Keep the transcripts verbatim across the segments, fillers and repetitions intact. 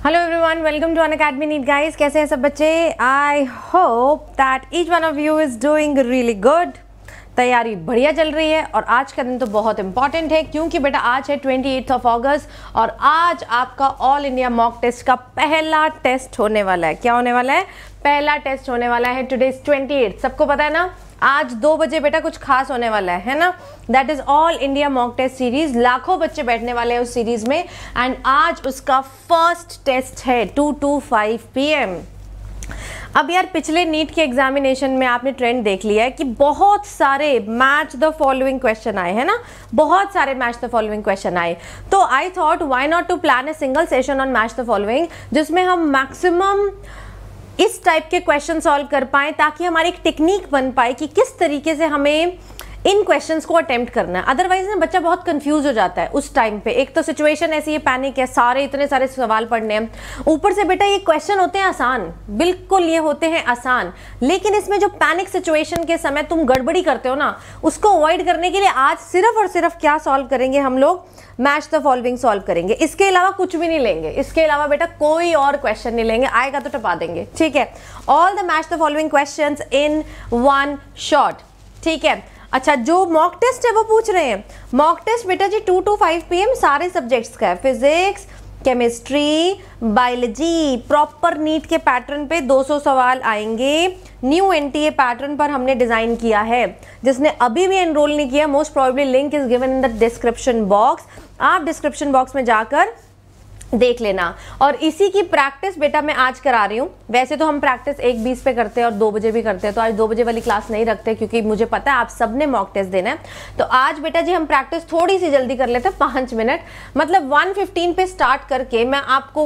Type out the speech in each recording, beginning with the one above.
Hello everyone, welcome to Unacademy NEET guys. कैसे हैं सब बच्चे? I hope that each one of you is doing really good. तैयारी बढ़िया चल रही है और आज का दिन तो बहुत इंपॉर्टेंट है क्योंकि बेटा आज है ट्वेंटी एट्थ ऑफ अगस्त और आज आपका ऑल इंडिया मॉक टेस्ट का पहला टेस्ट होने वाला है। क्या होने वाला है? पहला टेस्ट होने वाला है। टुडे इज ट्वेंटी एट्थ, सबको पता है ना। आज दो बजे बेटा कुछ खास होने वाला है, है ना। That is all India mock test series. लाखों बच्चे बैठने वाले हैं उस सीरीज में एंड आज उसका फर्स्ट टेस्ट है two two five P M. अब यार पिछले नीट के एग्जामिनेशन में आपने ट्रेंड देख लिया है कि बहुत सारे मैच द फॉलोइंग क्वेश्चन आए, है ना। बहुत सारे मैच द फॉलोइंग क्वेश्चन आए, तो I thought why not to plan a single session on match the following, जिसमें हम मैक्सिमम इस टाइप के क्वेश्चन सॉल्व कर पाएं ताकि हमारी एक टेक्निक बन पाए कि किस तरीके से हमें इन क्वेश्चंस को अटेम्प्ट करना है। अदरवाइज ना बच्चा बहुत कंफ्यूज हो जाता है उस टाइम पे। एक तो सिचुएशन ऐसी है, पैनिक है, सारे इतने सारे सवाल पढ़ने हैं, ऊपर से बेटा ये क्वेश्चन होते हैं आसान, बिल्कुल ये होते हैं आसान, लेकिन इसमें जो पैनिक सिचुएशन के समय तुम गड़बड़ी करते हो ना, उसको अवॉइड करने के लिए आज सिर्फ और सिर्फ क्या सॉल्व करेंगे हम लोग? मैच द फॉलोइंग सॉल्व करेंगे। इसके अलावा कुछ भी नहीं लेंगे, इसके अलावा बेटा कोई और क्वेश्चन नहीं लेंगे, आएगा तो टपा देंगे, ठीक है। All the match the following questions in one shot, ठीक है। अच्छा, जो मॉक टेस्ट है वो पूछ रहे हैं। मॉक टेस्ट बेटा जी two two five P M सारे सब्जेक्ट्स का है, physics, chemistry, biology. Proper NEET के पैटर्न पे दो सौ सवाल आएंगे। न्यू एनटीए पैटर्न पर हमने डिजाइन किया है। जिसने अभी भी एनरोल नहीं किया, most probably link is given in the description box. आप डिस्क्रिप्शन बॉक्स में जाकर देख लेना। और इसी की प्रैक्टिस बेटा मैं आज करा रही हूँ। वैसे तो हम प्रैक्टिस एक बीस पे करते हैं और दो बजे भी करते हैं, तो आज दो बजे वाली क्लास नहीं रखते क्योंकि मुझे पता है आप सबने मॉक टेस्ट देना है। तो आज बेटा जी हम प्रैक्टिस थोड़ी सी जल्दी कर लेते हैं, पाँच मिनट, मतलब वन फिफ्टीन पे स्टार्ट करके मैं आपको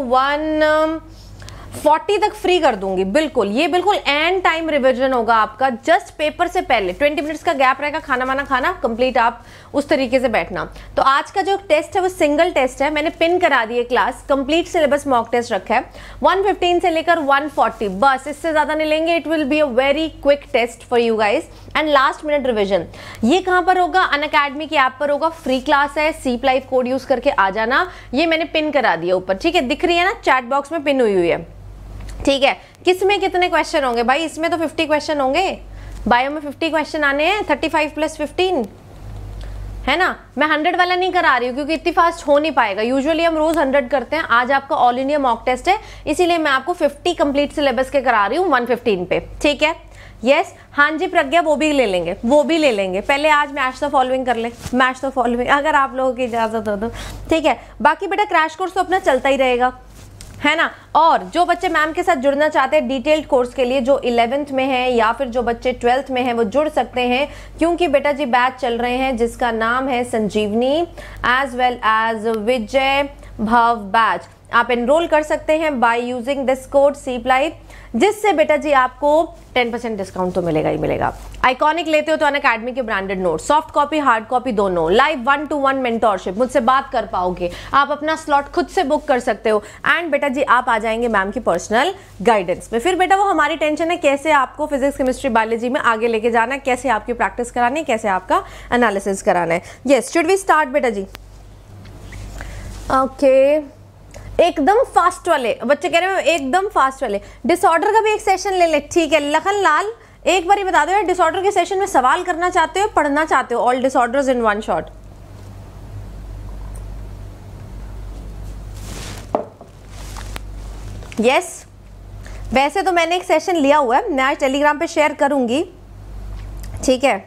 वन फोर्टी तक फ्री कर दूंगी। बिल्कुल, ये बिल्कुल एंड टाइम रिवीजन होगा आपका, जस्ट पेपर से पहले ट्वेंटी मिनट्स का गैप रहेगा, खाना वाना खाना कंप्लीट, आप उस तरीके से बैठना। तो आज का जो टेस्ट है वो सिंगल टेस्ट है, मैंने पिन करा दी है class, complete syllabus mock test रखा है। वन फिफ्टीन से लेकर वन फोर्टी, बस इससे ज्यादा नहीं लेंगे। It will be a very quick test for you guys and last minute revision. ये कहां पर होगा? अनअकैडमी की ऐप पर होगा, फ्री क्लास है, सीप लाइव कोड यूज करके आ जाना। ये मैंने पिन करा दिया ऊपर, ठीक है, दिख रही है ना, चैट बॉक्स में पिन हुई हुई है, ठीक है। किसमें कितने क्वेश्चन होंगे भाई? इसमें तो फिफ्टी क्वेश्चन होंगे, बायो में फिफ्टी क्वेश्चन आने हैं, थर्टी फाइव प्लस फिफ्टीन, है ना। मैं हंड्रेड वाला नहीं करा रही हूँ क्योंकि इतनी फास्ट हो नहीं पाएगा। यूजुअली हम रोज हंड्रेड करते हैं, आज आपका ऑल इंडिया मॉक टेस्ट है, इसीलिए मैं आपको फिफ्टी कंप्लीट सिलेबस के करा रही हूँ वन फिफ्टीन पे, ठीक है। यस yes, हाँ जी प्रज्ञा, वो भी ले लेंगे, वो भी ले लेंगे। पहले आज मैच द फॉलोइंग कर ले, मैच द फॉलोइंग अगर आप लोगों की इजाजत हो तो, ठीक है। बाकी बेटा क्रैश कोर्स तो अपना चलता ही रहेगा, है ना। और जो बच्चे मैम के साथ जुड़ना चाहते हैं डिटेल्ड कोर्स के लिए, जो इलेवेंथ में है या फिर जो बच्चे ट्वेल्थ में हैं, वो जुड़ सकते हैं क्योंकि बेटा जी बैच चल रहे हैं जिसका नाम है Sanjeevani as well as Vijay Bhav batch. आप एनरोल कर सकते हैं by using this code seep live, जिससे बेटा जी आपको टेन परसेंट डिस्काउंट तो मिलेगा ही मिलेगा। आइकॉनिक लेते हो तो अनअकैडमी के branded note, soft copy hard copy दोनों, live one to one mentorship, मुझसे बात कर पाओगे, आप अपना स्लॉट खुद से बुक कर सकते हो एंड बेटा जी आप आ जाएंगे मैम की पर्सनल गाइडेंस में। फिर बेटा वो हमारी टेंशन है कैसे आपको फिजिक्स केमिस्ट्री बायोलॉजी में आगे लेके जाना है, कैसे आपकी प्रैक्टिस करानी है, कैसे आपका एनालिसिस कराना है। यस, शुड वी स्टार्ट बेटा जी? Okay okay. एकदम फास्ट वाले बच्चे कह रहे हैं एकदम फास्ट वाले, डिसऑर्डर का भी एक सेशन ले ले, ठीक है। लखन लाल एक बार ही बता दो यार, डिसऑर्डर के सेशन में सवाल करना चाहते हो, पढ़ना चाहते हो? All disorders in one shot. Yes, वैसे तो मैंने एक सेशन लिया हुआ है, मैं आज टेलीग्राम पे शेयर करूंगी, ठीक है।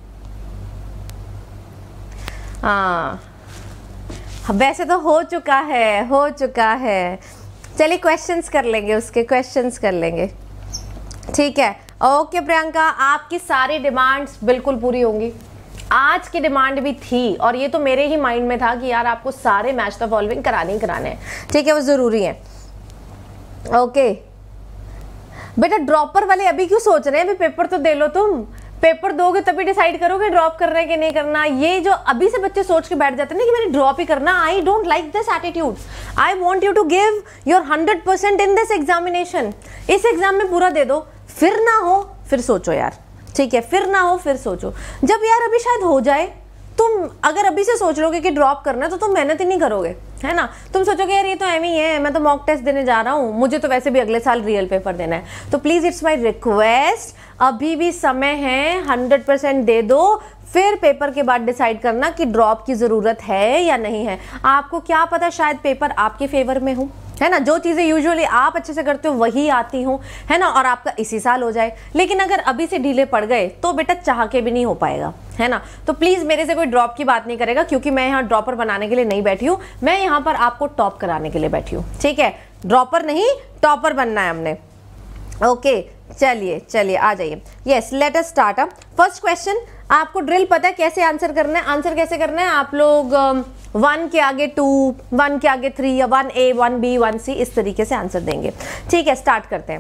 हाँ वैसे तो हो चुका है, हो चुका है। चलिए क्वेश्चंस कर लेंगे, उसके क्वेश्चंस कर लेंगे, ठीक है। ओके प्रियंका, आपकी सारी डिमांड्स बिल्कुल पूरी होंगी। आज की डिमांड भी थी और ये तो मेरे ही माइंड में था कि यार आपको सारे मैच द फॉलोइंग कराने ही कराने हैं, ठीक है, वो जरूरी है। ओके बेटा, ड्रॉपर वाले अभी क्यों सोच रहे हैं? अभी पेपर तो दे लो, तुम पेपर दोगे तभी डिसाइड करोगे ड्रॉप करना है कि नहीं करना। ये जो अभी से बच्चे सोच के बैठ जाते हैं ना कि मैंने ड्रॉप ही करना, I don't like this attitude. I want you to give your hundred percent in this examination. इस एग्जाम में पूरा दे दो, फिर ना हो फिर सोचो यार, ठीक है, फिर ना हो फिर सोचो। जब यार अभी शायद हो जाए, तुम अगर अभी से सोच लोगे कि ड्रॉप करना है तो तुम मेहनत ही नहीं करोगे, है ना। तुम सोचोगे यार ये तो एम ही है, मैं तो मॉक टेस्ट देने जा रहा हूँ, मुझे तो वैसे भी अगले साल रियल पेपर देना है। तो प्लीज़ इट्स माय रिक्वेस्ट, अभी भी समय है, हंड्रेड परसेंट दे दो, फिर पेपर के बाद डिसाइड करना कि ड्रॉप की ज़रूरत है या नहीं है। आपको क्या पता, शायद पेपर आपके फेवर में हो, है ना। जो चीज़ें यूजुअली आप अच्छे से करते हो वही आती हो, है ना, और आपका इसी साल हो जाए। लेकिन अगर अभी से ढीले पड़ गए तो बेटा चाह के भी नहीं हो पाएगा, है ना। तो प्लीज़ मेरे से कोई ड्रॉप की बात नहीं करेगा, क्योंकि मैं यहाँ ड्रॉपर बनाने के लिए नहीं बैठी हूँ, मैं यहाँ पर आपको टॉप कराने के लिए बैठी हूँ, ठीक है। ड्रॉपर नहीं, टॉपर बनना है हमने। ओके चलिए चलिए आ जाइए। Yes let us start. Up first question, आपको ड्रिल पता है कैसे आंसर करना है। आंसर कैसे करना है, आप लोग वन के आगे टू, वन के आगे थ्री, या one A one B one C, इस तरीके से आंसर देंगे, ठीक है। स्टार्ट करते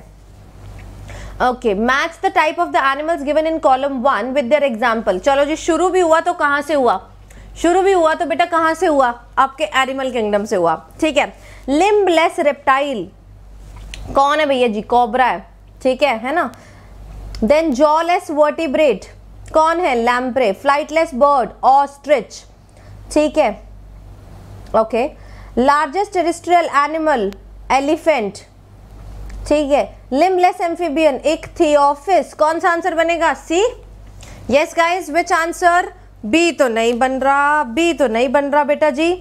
हैं। Okay, match the type of the animals given in column one with their example. चलो जी, शुरू भी हुआ तो कहाँ से हुआ, शुरू भी हुआ तो बेटा कहाँ से हुआ, आपके एनिमल किंगडम से हुआ, ठीक है। लिम्बलेस रेप्टाइल कौन है भैया जी, कोबरा है, ठीक है, है ना। देन जॉलेस वर्टिब्रेट कौन है, लैम्प्रे। फ्लाइटलेस बर्ड ऑस्ट्रिच, ठीक है, okay. Largest terrestrial animal elephant, ठीक है। लिम्बलेस एम्फीबियन इक्थियोफिस, कौन सा आंसर बनेगा, C. Yes guys, which answer, B तो नहीं बन रहा, बी तो नहीं बन रहा बेटा जी।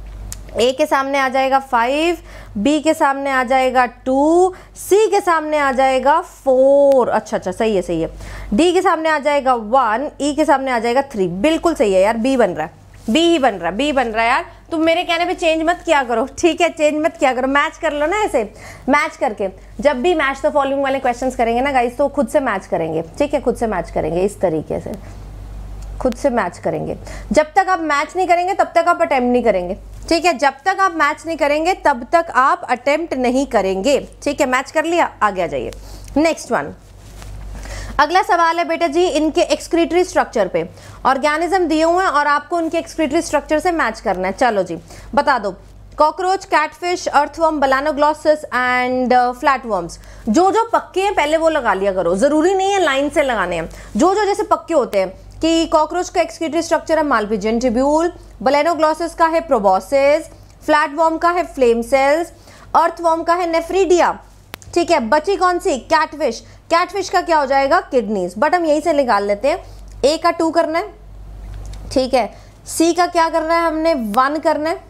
ए के सामने आ जाएगा फाइव, बी के सामने आ जाएगा टू, सी के सामने आ जाएगा फोर, अच्छा अच्छा सही है सही है। डी के सामने आ जाएगा वन, ई के सामने आ जाएगा थ्री, बिल्कुल सही है यार, बी बन रहा है, बी ही बन रहा है, बी बन रहा है यार। तुम मेरे कहने पे चेंज मत किया करो, ठीक है, चेंज मत किया करो, मैच कर लो ना ऐसे, मैच करके। जब भी मैच द फॉलोइंग वाले क्वेश्चंस करेंगे ना गाइस, तो खुद से मैच करेंगे, ठीक है, खुद से मैच करेंगे, इस तरीके से खुद से मैच करेंगे। जब तक आप मैच नहीं करेंगे तब तक आप अटेम्प्ट नहीं करेंगे, ठीक है। जब तक आप मैच नहीं करेंगे तब तक आप अटेम्प्ट नहीं करेंगे, ठीक है। मैच कर लिया, आगे आ जाइए। नेक्स्ट वन, अगला सवाल है बेटा जी, इनके एक्सक्रीटरी स्ट्रक्चर पे ऑर्गेनिज्म दिए हुए हैं और आपको उनके एक्सक्रीटरी स्ट्रक्चर से मैच करना है। चलो जी बता दो। Cockroach, catfish, earthworm, balanoglossus and flatworms. जो जो पक्के हैं पहले वो लगा लिया करो, जरूरी नहीं है लाइन से लगाने हैं। जो जो जैसे पक्के होते हैं कि कॉकरोच का एक्सक्रीटरी स्ट्रक्चर है माल्पिजियन ट्यूब्यूल, बलेनोग्लॉसिस का है प्रोबॉसिस, फ्लैटवर्म का है फ्लेम सेल्स, अर्थवर्म का है नेफ्रीडिया, ठीक है। बची कौन सी, कैटफिश। कैटफिश का क्या हो जाएगा, किडनीज। बट हम यहीं से निकाल लेते हैं, ए का टू करना है, ठीक है। सी का क्या करना है, हमने वन करना है,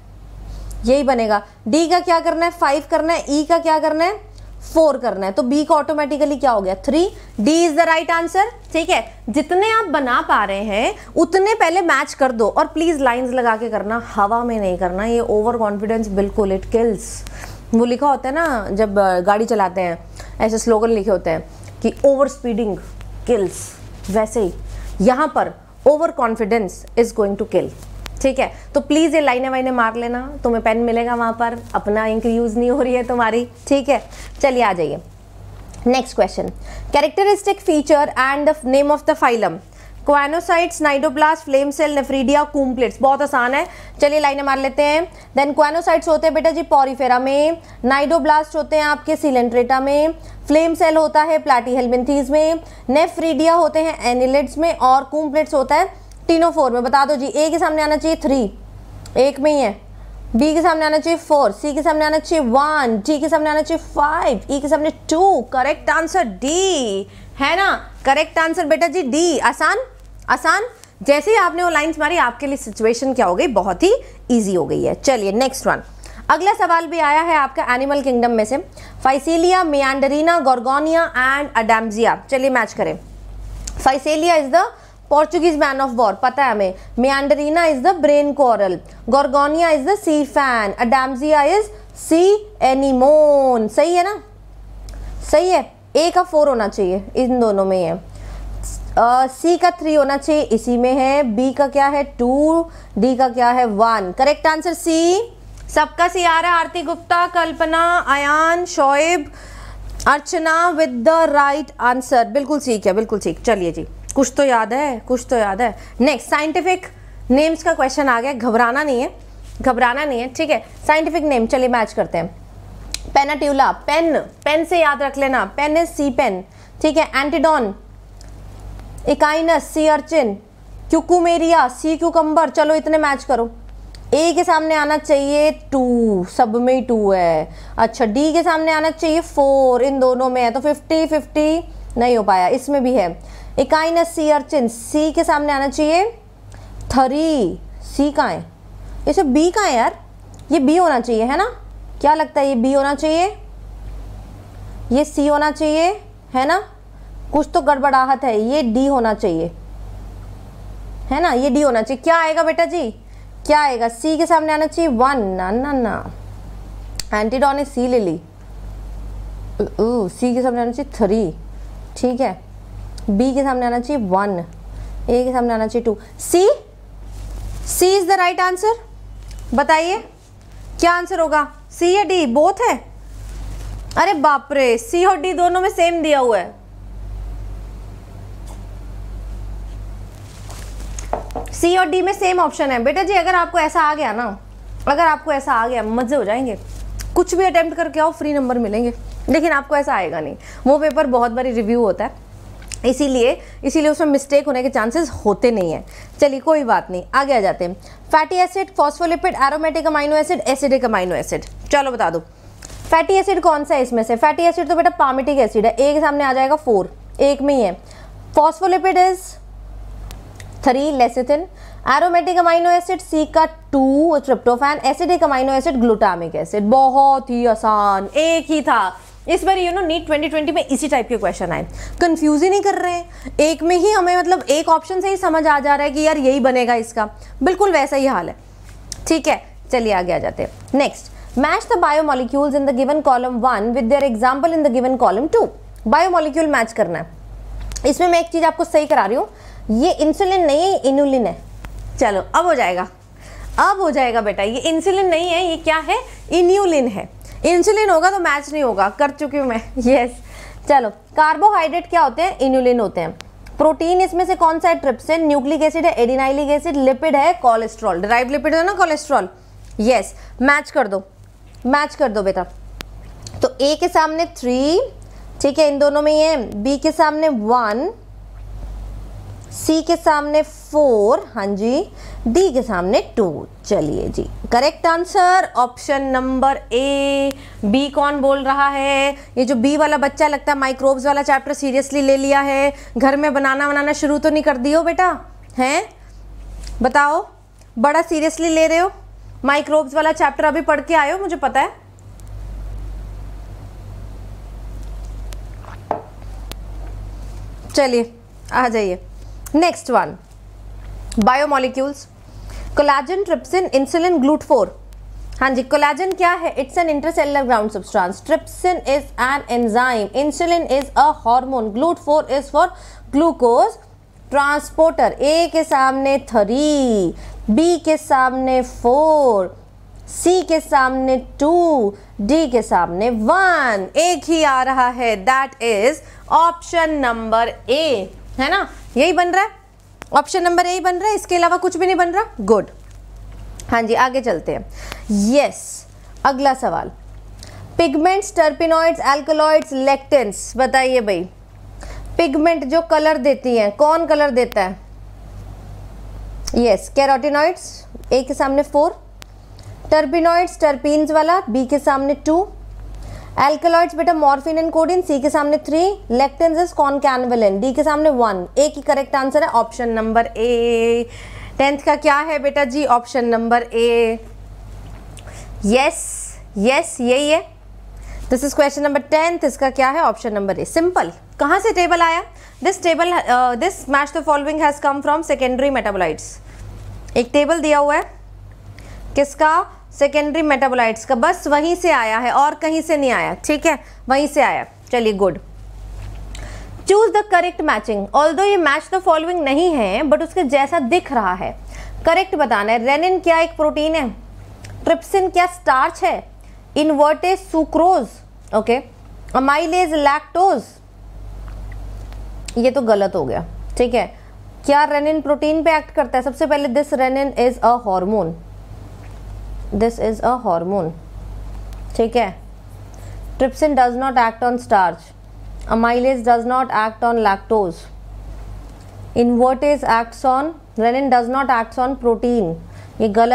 यही बनेगा। डी का क्या करना है, फाइव करना है। ई का क्या करना है, फोर करना है। तो बी का ऑटोमेटिकली क्या हो गया, three. D is the right answer, ठीक है। जितने आप बना पा रहे हैं उतने पहले मैच कर दो, और प्लीज लाइंस लगा के करना, हवा में नहीं करना, ये ओवर कॉन्फिडेंस बिल्कुल, इट किल्स। वो लिखा होता है ना जब गाड़ी चलाते हैं, ऐसे स्लोगन लिखे होते हैं कि ओवर स्पीडिंग किल्स, वैसे ही यहाँ पर over confidence is going to kill, ठीक है। तो प्लीज़ ये लाइनें वाइनें मार लेना, तुम्हें पेन मिलेगा वहाँ पर, अपना इंक यूज़ नहीं हो रही है तुम्हारी, ठीक है। चलिए आ जाइए next question. Characteristic feature and the name of the phylum. Choanocytes, cnidoblast, flame cell, nephridia, comb plates. बहुत आसान है, चलिए लाइनें मार लेते हैं। देन क्वानोसाइट्स होते हैं बेटा जी पॉरीफेरा में, नाइडोब्लास्ट होते हैं आपके सिलेंट्रेटा में, फ्लेम सेल होता है प्लैटीहेल्मिन्थीज में, नेफ्रीडिया होते हैं एनिलिड्स में, और कूम्प्लेट्स होता है टीनोफोर में। बता दो जी, ए के सामने आना चाहिए थ्री, एक में ही है। बी के सामने आना चाहिए फोर, सी के सामने आना चाहिए वन, डी के सामने आना चाहिए फाइव, ई के सामने टू। करेक्ट आंसर डी है ना, करेक्ट आंसर बेटा जी डी। आसान आसान, जैसे ही आपने वो लाइंस मारी आपके लिए सिचुएशन क्या हो गई, बहुत ही इजी हो गई है। चलिए नेक्स्ट वन। अगला सवाल भी आया है आपका एनिमल किंगडम में से, फाइसेलिया, मेंडेरिना, गोर्गोनिया एंड अडाम्जिया। चलिए मैच करें। Physalia is the Portuguese man of war, पता है हमें। Meandrina is the brain coral, gorgonia is the sea fan, adamsia is sea anemone. सही है ना, सही है। ए का फोर होना चाहिए, इन दोनों में है। सी uh, का थ्री होना चाहिए, इसी में है। बी का क्या है, टू। डी का क्या है, वन। करेक्ट आंसर सी। सबका सी आ रहा है। Aarti Gupta, Kalpana, Ayaan, Shoaib, Archana with the right answer. बिल्कुल ठीक है, बिल्कुल ठीक। चलिए जी, कुछ तो याद है, कुछ तो याद है। नेक्स्ट साइंटिफिक नेम्स का क्वेश्चन आ गया, घबराना नहीं है, घबराना नहीं है, ठीक है। साइंटिफिक नेम चलिए मैच करते हैं। पेनाट्यूला, पेन, पेन से याद रख लेना, पेन इज सी पेन, ठीक है। Antedon, echinus, sea urchin, cucumaria, sea cucumber. चलो इतने मैच करो, ए के सामने आना चाहिए टू, सब में ही टू है। अच्छा डी के सामने आना चाहिए फोर, इन दोनों में है तो फिफ्टी फिफ्टी नहीं हो पाया, इसमें भी है। इकाइनस सी अर्चिन, सी के सामने आना चाहिए थ्री, सी कहाँ है, इसे बी कहाँ है यार, ये बी होना चाहिए है ना, क्या लगता है ये बी होना चाहिए, ये सी होना चाहिए है ना, कुछ तो गड़बड़ाहट है, ये डी होना चाहिए है ना, ये डी होना चाहिए। क्या आएगा बेटा जी, क्या आएगा, सी के सामने आना चाहिए वन, ना ना ना, एंटीडॉन ने सी ले ली, सी के सामने आना चाहिए थ्री, ठीक है, बी के सामने आना चाहिए वन, ए के सामने आना चाहिए two, C, C is the right answer. बताइए क्या आंसर होगा, सी या डी, बोथ है। अरे बाप रे, सी और डी दोनों में सेम दिया हुआ है, सी और डी में सेम ऑप्शन है बेटा जी। अगर आपको ऐसा आ गया ना, अगर आपको ऐसा आ गया मजे हो जाएंगे, कुछ भी अटेम्प्ट करके आओ फ्री नंबर मिलेंगे, लेकिन आपको ऐसा आएगा नहीं। वो पेपर बहुत बारी रिव्यू होता है, इसीलिए इसीलिए उसमें मिस्टेक होने के चांसेस होते नहीं है। चलिए कोई बात नहीं, आगे आ जाते हैं। Fatty acid, phospholipid, aromatic amino acid, acidic amino acid, चलो बता दो फैटी एसिड कौन सा है इसमें से। फैटी एसिड तो बेटा पामिटिक एसिड है, ए के सामने आ जाएगा फोर, एक में ही है। Phospholipid is three, lecithin. Aromatic amino acid C का two, tryptophan. Acidic amino acid glutamic acid. बहुत ही आसान, एक ही था। इस बार you know NEET twenty twenty में इसी टाइप के क्वेश्चन आए, कंफ्यूज ही नहीं कर रहे हैं, एक में ही हमें मतलब एक ऑप्शन से ही समझ आ जा रहा है कि यार यही बनेगा इसका, बिल्कुल वैसा ही हाल है। ठीक है चलिए आगे आ जाते हैं। Next, match the biomolecules in the given column one with their example in the given column two. Biomolecule match करना है। इसमें मैं एक चीज आपको सही करा रही हूँ, ये इंसुलिन नहीं है, इनुलिन है। चलो अब हो जाएगा, अब हो जाएगा बेटा, ये इंसुलिन नहीं है, ये क्या है, इन्यूलिन है। इंसुलिन होगा तो मैच नहीं होगा, कर चुकी हूँ मैं, यस। चलो कार्बोहाइड्रेट क्या होते हैं, इन्युलिन होते हैं। प्रोटीन इसमें से कौन सा है, ट्रिप्सिन। न्यूक्लिक एसिड है, एडिनाइलिक एसिड। लिपिड है, कोलेस्ट्रॉल, डिराइव्ड लिपिड है ना कोलेस्ट्रॉल, यस। मैच कर दो, मैच कर दो बेटा। तो ए के सामने थ्री, ठीक है, इन दोनों में ये, बी के सामने वन, सी के सामने फोर, हाँ जी, डी के सामने टू। चलिए जी, correct answer option number A. B कौन बोल रहा है, ये जो बी वाला बच्चा लगता है माइक्रोब्स वाला चैप्टर सीरियसली ले लिया है, घर में बनाना बनाना शुरू तो नहीं कर दियो बेटा, हैं बताओ, बड़ा सीरियसली ले रहे हो, माइक्रोब्स वाला चैप्टर अभी पढ़ के आए हो, मुझे पता है। चलिए आ जाइए, next one, biomolecules. Collagen, trypsin, insulin, glut four. हाँ जी, कोलेजन क्या है, it's an intercellular ground substance. Trypsin is an enzyme. Insulin is a hormone. Glut four is for glucose transporter. A के सामने थ्री, बी के सामने four, सी के सामने टू, डी के सामने वन। एक ही आ रहा है, that is option number A, है ना, यही बन रहा है, ऑप्शन नंबर ए बन रहा है, इसके अलावा कुछ भी नहीं बन रहा। गुड, हाँ जी आगे चलते हैं। यस, अगला सवाल, पिगमेंट्स, टर्पिनॉइड्स, एल्कलॉइड्स, लेक्टेंस। बताइए भाई, पिगमेंट जो कलर देती हैं, कौन कलर देता है, यस कैरोटिनॉइड्स, ए के सामने फोर। टर्पिनॉइड्स, टर्पीन्स वाला, बी के सामने टू। एल्कलॉइड्स बेटा मॉर्फिन एंड कोडिन, सी के सामने three. Lectins is concanavalin, D के सामने वन। एक ही करेक्ट आंसर है, ऑप्शन नंबर ए। टेंथ का क्या है बेटा जी, option number A. Yes yes यही है, this is question number tenth. इसका क्या है, ऑप्शन नंबर ए। सिंपल, कहाँ से टेबल आया, this table, this match the following has come from secondary metabolites. एक टेबल दिया हुआ है, किसका, सेकेंडरी मेटाबोलाइट्स का, बस वहीं से आया है और कहीं से नहीं आया, ठीक है, वहीं से आया। चलिए good. Choose the correct matching. Although ये मैच द फॉलोइंग नहीं है, बट उसके जैसा दिख रहा है, करेक्ट बताना है। रेनिन क्या एक प्रोटीन है, ट्रिप्सिन क्या स्टार्च है, invertase sucrose, okay, amylase lactose, ये तो गलत हो गया, ठीक है। क्या रेनिन प्रोटीन पे एक्ट करता है, सबसे पहले this renin is a hormone, this is a hormone, ठीक है। Trypsin does not act on starch, amylase does not act on lactose, invertase acts on, renin does not act on protein, ये गलत है।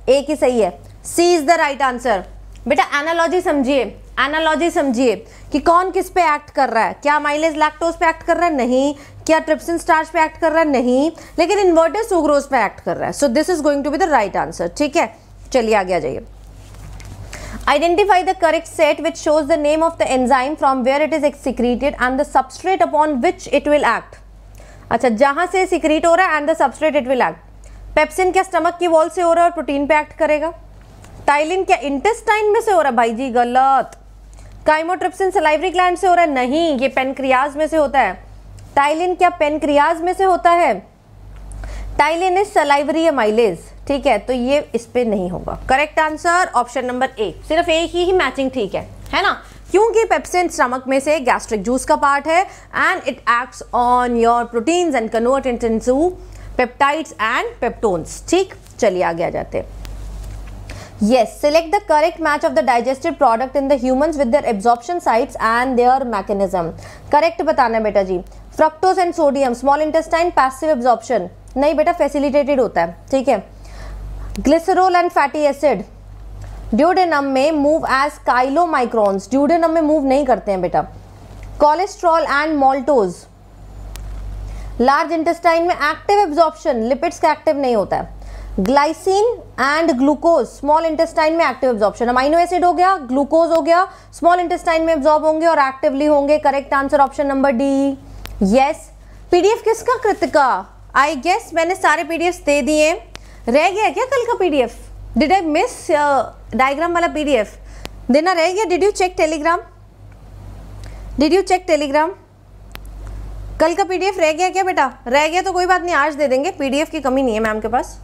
एक ही सही है, C is the right answer. बेटा एनालॉजी समझिए, एनालॉजी समझिए कि कौन किस पे एक्ट कर रहा है। क्या माइलेज लैक्टोज पे एक्ट कर रहा है? नहीं। क्या ट्रिप्सिन स्टार्च पे एक्ट कर रहा है? नहीं। लेकिन इन्वर्टेड सुक्रोज पे एक्ट कर रहा है। So this is going to be the right answer. ठीक है, चलिए आगे आ जाइए। Identify the correct set which shows the name of the enzyme from where it is secreted and the substrate upon which it will act। अच्छा, जहां से secrete हो रहा है and the substrate it will act. Pepsin क्या stomach की wall से हो रहा है और प्रोटीन पे एक्ट करेगा? टाइलिन क्या इंटेस्टाइन में से हो रहा है? भाई जी गलत। काइमोट्रिप्सिन सलाइवरी ग्लैंड से हो रहा है? नहीं, ये पेनक्रियाज में से होता है। टाइलिन क्या पेनक्रियाज में से होता है? Ptyalin is salivary amylase. ठीक है, तो ये इस पे नहीं होगा। Correct answer option number A. सिर्फ एक ही, ही मैचिंग ठीक है, है ना, क्योंकि पेप्सिन स्टमक में से गैस्ट्रिक जूस का पार्ट है and it acts on your proteins and convert it into peptides and peptones. ठीक, चलिए आगे आ जाते हैं। Yes, select the correct match of the digestive product in the humans with their absorption sites and their mechanism। Correct बताना है बेटा जी। Fructose and sodium small intestine passive absorption, नहीं बेटा फैसिलिटेटेड होता है। ठीक है। Glycerol and fatty acid duodenum में मूव एज काइलोमाइक्रॉन्स, ड्यूडेनम में मूव नहीं करते हैं बेटा। Cholesterol and maltose large intestine में एक्टिव एब्जॉर्प्शन, लिपिड्स का एक्टिव नहीं होता है। Glycine and glucose small intestine में एक्टिव एब्जॉर्प्शन, अमाइनो एसिड हो गया, ग्लूकोज हो गया, स्मॉल इंटेस्टाइन में एब्जॉर्ब होंगे और एक्टिवली होंगे। Correct answer option number D. Yes. PDF किसका? कृतिका। आई गेस मैंने सारे पीडीएफ दे दिए। रह गया क्या कल का PDF? Did I miss diagram वाला पीडीएफ देना रह गया? Did you check Telegram? Did you check Telegram? कल का पीडीएफ रह गया क्या बेटा? रह गया तो कोई बात नहीं, आज दे देंगे, पीडीएफ की कमी नहीं है मैम के पास।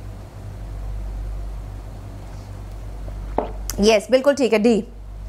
यस yes, बिल्कुल ठीक है, D.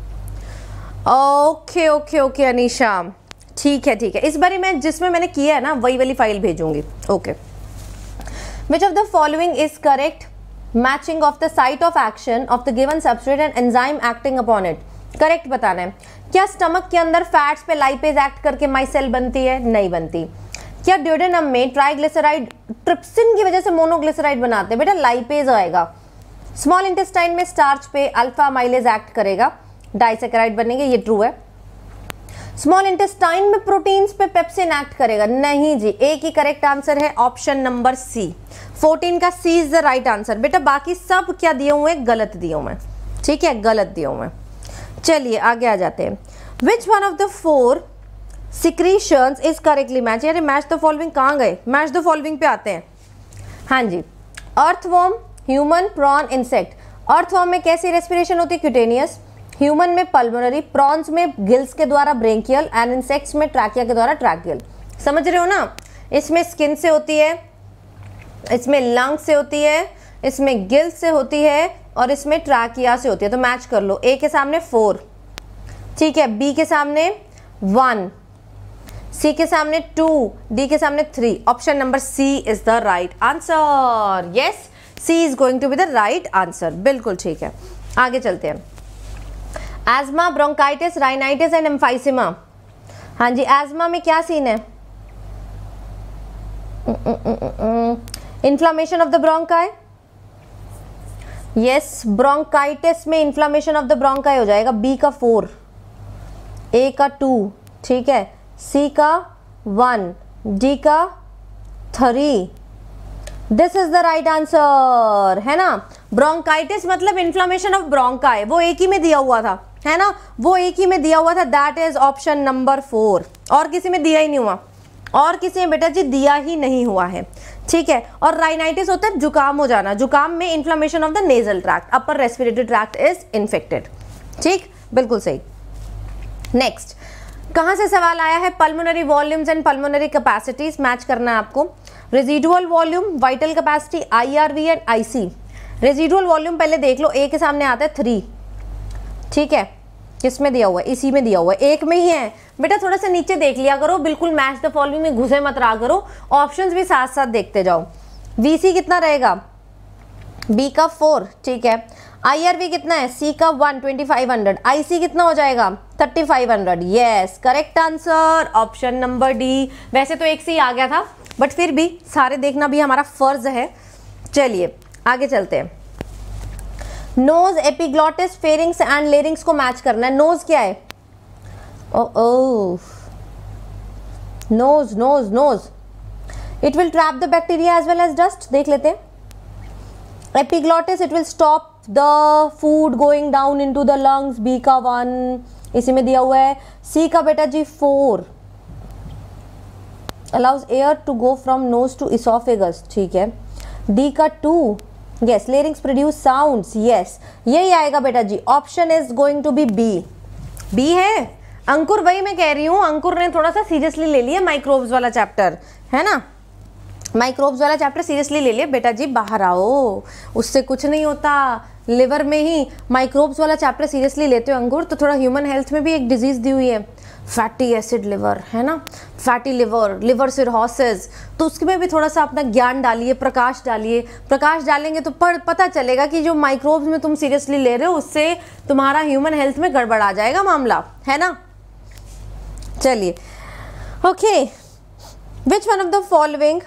Okay okay okay Anisha, ठीक है ठीक है। इस बार मैं जिसमें मैंने किया है ना वही वाली फाइल भेजूंगी। Okay. Which of the following is correct matching of the site of action of the given substrate and enzyme acting upon it. Correct बताना है। क्या स्टमक के अंदर फैट्स पे लाइपेज एक्ट करके माइसेल बनती है? नहीं बनती। क्या ड्यूडेनम में ट्राइग्लिसराइड ट्रिप्सिन की वजह से मोनोग्लिसराइड बनाते हैं? बेटा लाइपेज आएगा। स्मॉल इंटेस्टाइन में स्टार्च पे अल्फा माइलेज एक्ट करेगा, डाइसेकेराइड बनेंगे, ये ट्रू है। स्मॉल इंटेस्टाइन में प्रोटीन्स पे पेप्सिन एक्ट करेगा, नहीं जी। एक ही करेक्ट आंसर है ऑप्शन नंबर सी। फोर्टीन का C is the right answer. बेटा बाकी सब क्या दिए हुए हैं? गलत दिए हुए हैं। ठीक है, गलत दिए हुए हैं। चलिए आगे आ जाते हैं। Which one of the four secretions is correctly match? यार मैच द फॉलोइंग कहाँ गए? मैच द फॉलोइंग पे आते हैं। हाँ जी। Earthworm, human, prawn, insect. Earthworm में कैसी रेस्पिरेशन होती है? क्यूटेनियस। ह्यूमन में पल्मोनरी, प्रॉन्स में गिल्स के द्वारा ब्रेंकियल एंड इंसेक्ट्स में ट्रैकिया के द्वारा ट्रैकियल। समझ रहे हो ना? इसमें स्किन से होती है, इसमें लंग से होती है, इसमें गिल्स से होती है और इसमें ट्रैकिया से होती है। तो मैच कर लो। ए के सामने फोर, ठीक है, बी के सामने वन, सी के सामने टू, डी के सामने three. Option number C is the right answer. Yes, C is going to be the right answer. बिल्कुल ठीक है, आगे चलते हैं। Asthma, bronchitis, rhinitis and emphysema. हाँ जी, एस्मा में क्या सीन है? Inflammation of the bronchi. Yes, bronchitis में इन्फ्लामेशन ऑफ द ब्रोंकाई हो जाएगा। बी का फोर, ए का टू, ठीक है, सी का वन, डी का three. This is the right answer, है ना। ब्रोंकाइटिस मतलब इन्फ्लामेशन ऑफ ब्रोंकाई, वो एक ही में दिया हुआ था, है ना, वो एक ही में दिया हुआ था। That is option number four. और किसी में दिया ही नहीं हुआ, और किसी में बेटा जी दिया ही नहीं हुआ है। ठीक है। और राइनाइटिस होता है जुकाम हो जाना, जुकाम में inflammation of the nasal tract, upper respiratory tract is infected. ठीक, बिल्कुल सही। नेक्स्ट, कहाँ से सवाल आया है? Pulmonary volumes and pulmonary capacities match करना है आपको। Residual volume, vital capacity, IRV and IC. Residual volume पहले देख लो, ए के सामने आता है थ्री, ठीक है, किसमें दिया हुआ है? इसी में दिया हुआ है, एक में ही है। बेटा थोड़ा सा नीचे देख लिया करो, बिल्कुल मैच द फॉलोइंग में घुसे मत रहा करो, ऑप्शंस भी साथ साथ देखते जाओ। वीसी कितना रहेगा? बी का फोर, ठीक है। आईआरवी कितना है? सी का one, twenty five hundred. IC कितना हो जाएगा? Thirty five hundred. Yes, correct answer option number D. वैसे तो एक से ही आ गया था, बट फिर भी सारे देखना भी हमारा फर्ज है। चलिए आगे चलते हैं। Nose, epiglottis, pharynx and larynx को मैच करना है। नोज क्या है? Oh, nose nose nose it will trap the bacteria as well as dust. देख लेते हैं। Epiglottis, it will stop the food going down into the lungs. B का one इसी में दिया हुआ है। सी का बेटा जी four, allows air to go from nose to oesophagus, ठीक है। डी का two, yes, larynx produce sounds, yes, यही आएगा बेटा जी। Option is going to be B. B है अंकुर, वही मैं कह रही हूँ, अंकुर ने थोड़ा सा सीरियसली ले लिया माइक्रोब्स वाला चैप्टर, है ना, माइक्रोब्स वाला चैप्टर सीरियसली ले लिया। बेटा जी बाहर आओ, उससे कुछ नहीं होता, लिवर में ही माइक्रोब्स वाला चैप्टर सीरियसली लेते हो अंकुर, तो थोड़ा ह्यूमन हेल्थ में भी एक डिजीज दी हुई है, फैटी एसिड लिवर, है ना, फैटी लिवर, लिवर सिरहोसिस, तो उसमें भी थोड़ा सा अपना ज्ञान डालिए, प्रकाश डालिए। प्रकाश डालेंगे तो पर पता चलेगा कि जो माइक्रोब्स में तुम सीरियसली ले रहे हो उससे तुम्हारा ह्यूमन हेल्थ में गड़बड़ आ जाएगा मामला, है ना। चलिए, okay, which one of the following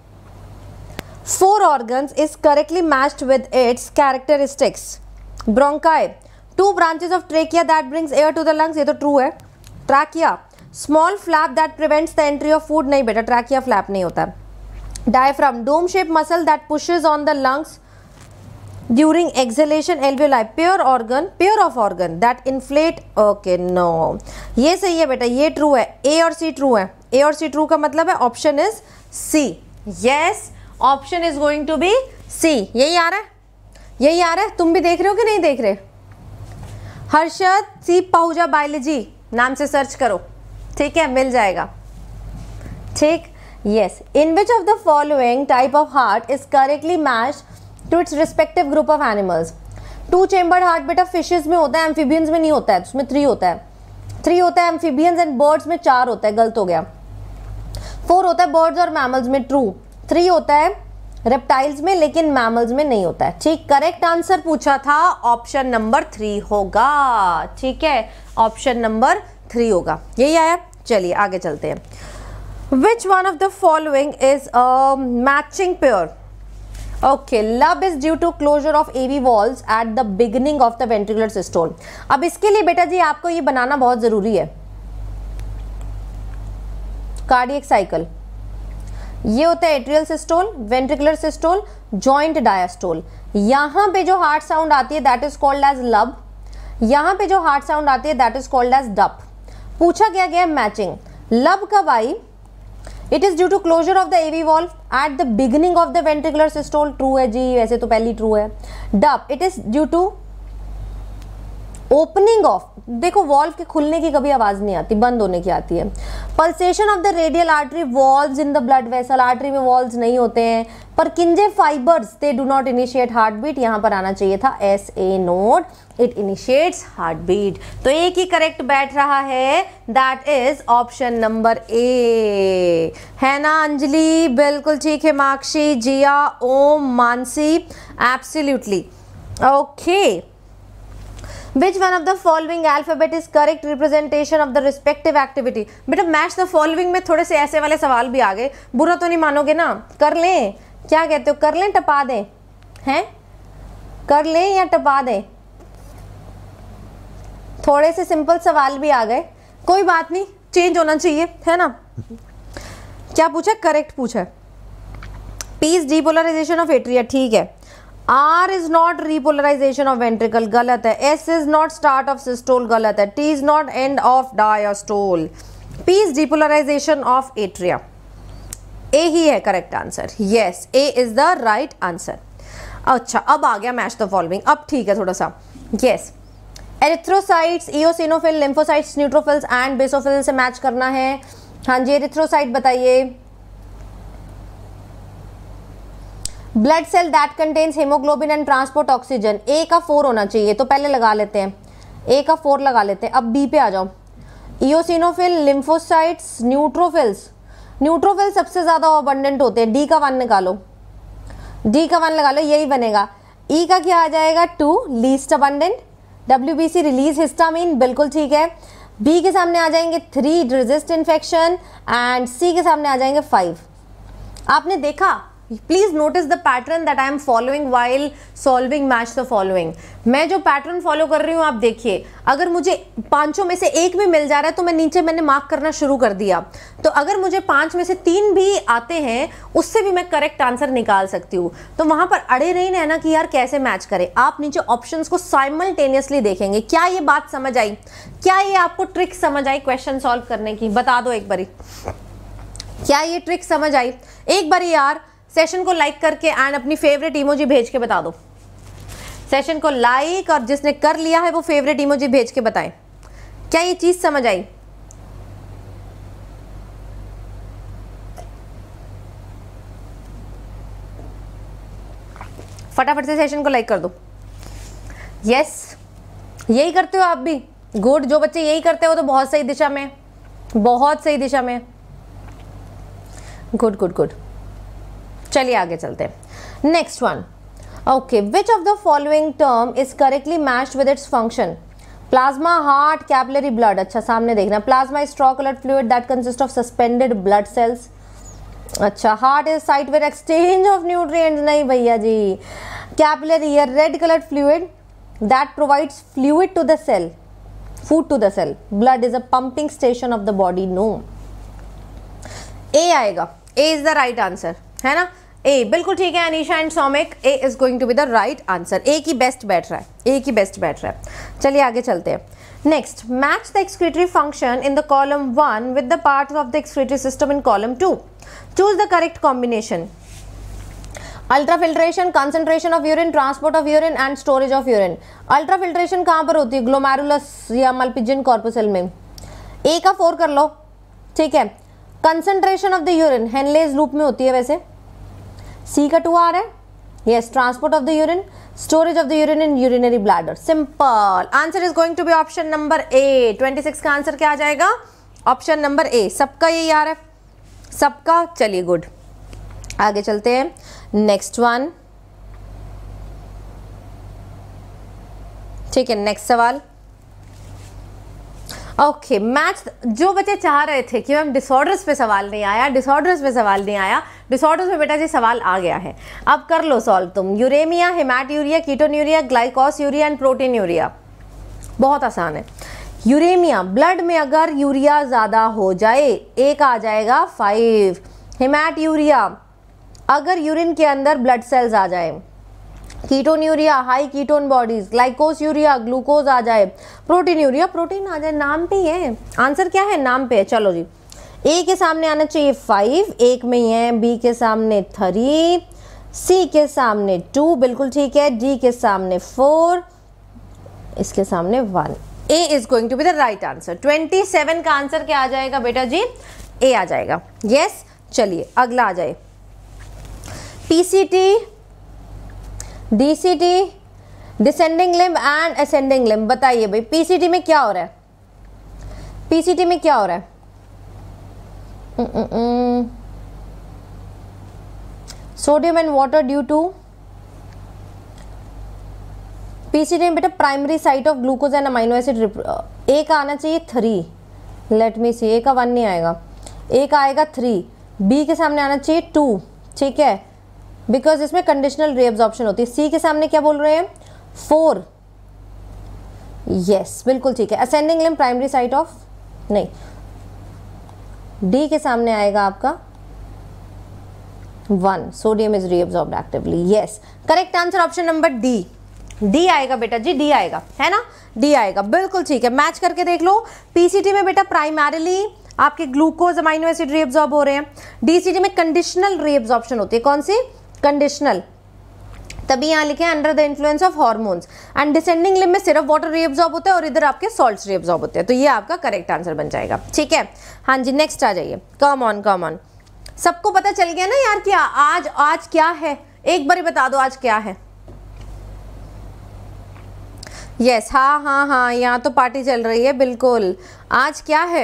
four organs is correctly matched with its characteristics? Bronchi, two branches of trachea that brings air to the lungs, ये तो true है। Trachea, small flap that prevents the entry of food, नहीं बेटा trachea flap नहीं होता। Diaphragm, dome shaped muscle that pushes on the lungs during exhalation, alveoli, pure organ, pure of organ that inflate, okay no, ये सही है बेटा, ये true है। A और C true है, A और C true का मतलब है option is C, yes, option is going to be C. यही आ रहा है, यही आ रहा है, तुम भी देख रहे हो कि नहीं देख रहे? हर्षद सी पहुजा बायोलॉजी नाम से सर्च करो, ठीक है, मिल जाएगा, ठीक। Yes, in which of the following type of heart is correctly matched to its respective group of animals? Two chambered heart बेटा फिशेज में होता है, एम्फीबियंस में नहीं होता है, उसमें थ्री होता है, थ्री होता है एम्फीबियंस एंड बर्ड्स में चार होता है, गलत हो गया। फोर होता है बर्ड्स और मैमल्स में, ट्रू। थ्री होता है रेप्टाइल्स में लेकिन मैमल्स में नहीं होता है, ठीक। करेक्ट आंसर पूछा था, ऑप्शन नंबर थ्री होगा, ठीक है, ऑप्शन नंबर थ्री होगा, यही आया। चलिए आगे चलते हैं। Which one of the following is a matching pair? Okay, lub is due to closure of AV walls at the beginning of the ventricular systole. अब इसके लिए बेटा जी आपको ये बनाना बहुत जरूरी है, कार्डियक साइकिल। ये होता है atrial systole, ventricular systole, joint diastole. यहाँ पे जो हार्ट साउंड आती है दैट इज कॉल्ड एज लब, यहाँ पे जो हार्ट साउंड आती है दैट इज कॉल्ड एज डप। पूछा गया गया मैचिंग, लब कब आई? It is due to closure of the AV valve at the beginning of the ventricular systole, true है जी, वैसे तो पहली ट्रू है। Dup, it is due to opening of, देखो वॉल्व के खुलने की कभी आवाज नहीं आती, बंद होने की आती है। Pulsation of the radial artery valves in the blood vessel, artery में वॉल्व्स नहीं होते हैं। पर Purkinje fibres they do not initiate heart beat, यहां पर आना चाहिए था S A node, it initiates heart beat. तो एक ही करेक्ट बैठ रहा है, that is option number A, है ना अंजलि? बिल्कुल ठीक है, Makshi, Jiya, Om, Mansi, absolutely okay. Which one of the following alphabet is correct representation of the respective activity? बेटा मैच द फॉलोइंग में थोड़े से ऐसे वाले सवाल भी आ गए, बुरा तो नहीं मानोगे ना? कर लें, क्या कहते हो, कर लें टपा दें, हैं कर लें या टपा दें? थोड़े से सिंपल सवाल भी आ गए, कोई बात नहीं, चेंज होना चाहिए, है ना। क्या पूछा? करेक्ट पूछा। P is depolarisation of atria, ठीक है। R is not repolarization of ventricle, गलत है। S is not start of systole, गलत है। T is not end of diastole। P is depolarization of atria। A ही है correct answer, yes, A is the right answer। अच्छा, अब आ गया match the following, अब ठीक है थोड़ा सा, yes। Erythrocytes, eosinophil, lymphocytes, neutrophils and basophil से मैच करना है। हाँ जी, एरिथ्रोसाइट बताइए। Blood cell that contains haemoglobin and transport oxygen, A का फोर होना चाहिए, तो पहले लगा लेते हैं, ए का फोर लगा लेते हैं। अब बी पे आ जाओ, इओसिनोफिल, लिम्फोसाइट्स, न्यूट्रोफिल्स, न्यूट्रोफिल सबसे ज्यादा अबंडेंट होते हैं, डी का वन निकालो, डी का वन लगा लो, यही बनेगा। ई का क्या आ जाएगा? Two, least abundant. W B C release histamine, बिल्कुल ठीक है। बी के सामने आ जाएंगे three, resist infection, and C के सामने आ जाएंगे फाइव। आपने देखा please notice the pattern that I am following while solving match the following. मैं जो पैटर्न फॉलो कर रही हूँ आप देखिए, अगर मुझे पांचों में से एक भी मिल जा रहा है तो मैं नीचे मैंने मार्क करना शुरू कर दिया, तो अगर मुझे पांच में से तीन भी आते हैं उससे भी मैं करेक्ट आंसर निकाल सकती हूँ। तो वहां पर अड़े नहीं रहना कि यार कैसे मैच करें, आप नीचे ऑप्शंस को साइमल्टेनियसली देखेंगे। क्या ये बात समझ आई? क्या ये आपको ट्रिक समझ आई क्वेश्चन सॉल्व करने की? बता दो एक बारी, क्या ये ट्रिक समझ आई? एक बारी यार सेशन को लाइक करके एंड अपनी फेवरेट इमोजी भेज के बता दो। सेशन को लाइक और जिसने कर लिया है वो फेवरेट इमोजी भेज के बताएं, क्या ये चीज समझ आई? फटाफट से सेशन को लाइक कर दो। यस, यही करते हो आप भी? गुड। जो बच्चे यही करते हो तो बहुत सही दिशा में, बहुत सही दिशा में। Good good good. चलिए आगे चलते हैं। Next one, okay, which of the following term is correctly matched with its function? Plasma, heart, capillary blood. अच्छा सामने देखना, plasma is straw coloured fluid that consist of suspended blood cells. अच्छा, heart is site where exchange of nutrients. नहीं भैया जी, capillary है red coloured fluid that provides fluid to the cell, food to the cell. Blood is a pumping station of the body. No, A आएगा। A is the right answer, है ना? A बिल्कुल ठीक है Anisha and Saumik, A is going to be the right answer. A की best बैठ रहा है, ए की बेस्ट बैठ रहा है। चलिए आगे चलते हैं। Next, match the excretory function in the column one with the parts of the excretory system in column two. Choose the correct combination. Ultrafiltration, concentration of urine, transport of urine and storage of urine. Ultrafiltration कहाँ पर होती है? Glomerulus या मल्पिजियन कॉर्पुसेल में। ए का four कर लो, ठीक है। Concentration of the urine Henle's loop में होती है वैसे। सी का टू आ रहा है। Yes, transport of the urine, storage of the urine in urinary bladder. Simple answer is going to be option number A. छब्बीस का आंसर क्या आ जाएगा? Option number A. सबका यही आ रहा है, सबका। चलिए गुड, आगे चलते हैं। नेक्स्ट वन, ठीक है, नेक्स्ट सवाल। Okay, match. जो बच्चे चाह रहे थे कि मैम डिसऑर्डर्स पे सवाल नहीं आया, डिसऑर्डर्स पे सवाल नहीं आया, डिसऑर्डर्स पे बेटा जी सवाल आ गया है, अब कर लो सॉल्व तुम। Uraemia, haematuria, ketonuria, glycosuria and proteinuria. बहुत आसान है। यूरेमिया, ब्लड में अगर यूरिया ज्यादा हो जाए, एक आ जाएगा फाइव। हेमाटयूरिया, अगर यूरिन के अंदर ब्लड सेल्स आ जाए। Ketonuria, high ketone bodies. Glycosuria, glucose आ जाए। प्रोटीनयूरिया, प्रोटीन आ जाए। नाम पे ही है आंसर, क्या है? नाम पे है। चलो जी, ए के सामने आना चाहिए फाइव, एक में ही है। बी के सामने थ्री, सी के सामने टू, बिल्कुल ठीक है। डी के सामने फोर, इसके सामने one. A is going to be the right answer. Twenty seven का आंसर क्या आ जाएगा बेटा जी? ए आ जाएगा। यस, चलिए अगला आ जाए। PCT, DCT, descending limb and ascending limb. बताइए भाई पीसीटी में क्या हो रहा है? पीसीटी में क्या हो रहा है? Sodium and water due to PCT में बेटा primary site of glucose and amino acid. A का आना चाहिए थ्री, लेट मी सी, ए का वन नहीं आएगा, ए का आएगा थ्री। बी के सामने आना चाहिए टू, ठीक है, बिकॉज इसमें कंडीशनल रीअब्जॉर्प्शन होती है। सी के सामने क्या बोल रहे हैं? फोर। यस, बिल्कुल ठीक है। Ascending limb primary site of, नहीं, डी के सामने आएगा आपका one. Sodium is reabsorbed actively. Yes, correct answer option number D. D आएगा बेटा जी, डी आएगा, है ना? डी आएगा, बिल्कुल ठीक है। मैच करके देख लो। पीसीटी में बेटा प्राइमरीली आपके ग्लूकोज अमाइनो एसिड रीअब्जॉर्ब हो रहे हैं। डीसीटी में कंडीशनल रीअब्जॉर्प्शन होती है। कौन सी? कंडीशनल। तभी यहाँ लिखे हैं under the influence of hormones. And descending limb में सिर्फ वाटर रीअब्जॉर्ब होता है और इधर आपके सॉल्ट्स रीअब्जॉर्ब होते हैं। तो ये आपका करेक्ट आंसर बन जाएगा, ठीक है। हाँ जी, नेक्स्ट आ जाइए। कम ऑन कम ऑन, सबको पता चल गया ना यार क्या आज आज क्या है? एक बार बता दो आज क्या है। यस, हाँ हाँ हाँ, यहाँ तो पार्टी चल रही है, बिल्कुल। आज क्या है?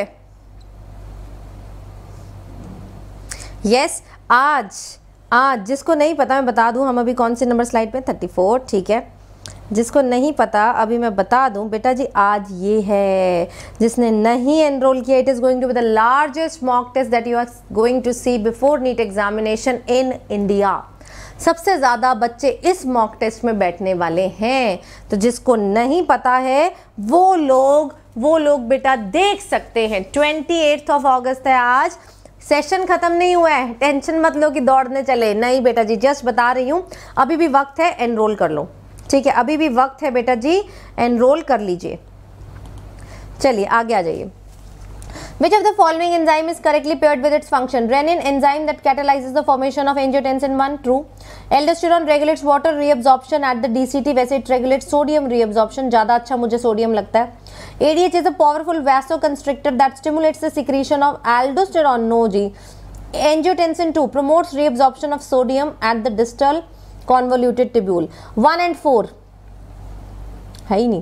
यस, आज आज जिसको नहीं पता मैं बता दूं, हम अभी कौन से नंबर स्लाइड पे? थर्टी फोर, ठीक है। जिसको नहीं पता अभी मैं बता दूं बेटा जी, आज ये है जिसने नहीं एनरोल किया, it is going to be the largest mock test that you are going to see before NEET examination in India. सबसे ज़्यादा बच्चे इस मॉक टेस्ट में बैठने वाले हैं, तो जिसको नहीं पता है वो लोग वो लोग बेटा देख सकते हैं। ट्वेंटी एट्थ ऑफ ऑगस्ट है आज, सेशन खत्म नहीं हुआ है, टेंशन मत लो कि दौड़ने चले, नहीं बेटा जी, जस्ट बता रही हूँ अभी भी वक्त है, एनरोल कर लो, ठीक है, अभी भी वक्त है बेटा जी, एनरोल कर लीजिए। चलिए आगे आ जाइए। Which of the following enzyme is correctly paired with its function? Renin enzyme that catalyzes the formation of angiotensin one, true. Aldosterone regulates water reabsorption at the D C T, वैसे it regulates sodium reabsorption, ज़्यादा अच्छा मुझे sodium लगता है। A D H is a powerful vasoconstrictor that stimulates the secretion of aldosterone, no ji. Angiotensin two promotes reabsorption of sodium at the distal convoluted tubule। one and four है ही नहीं।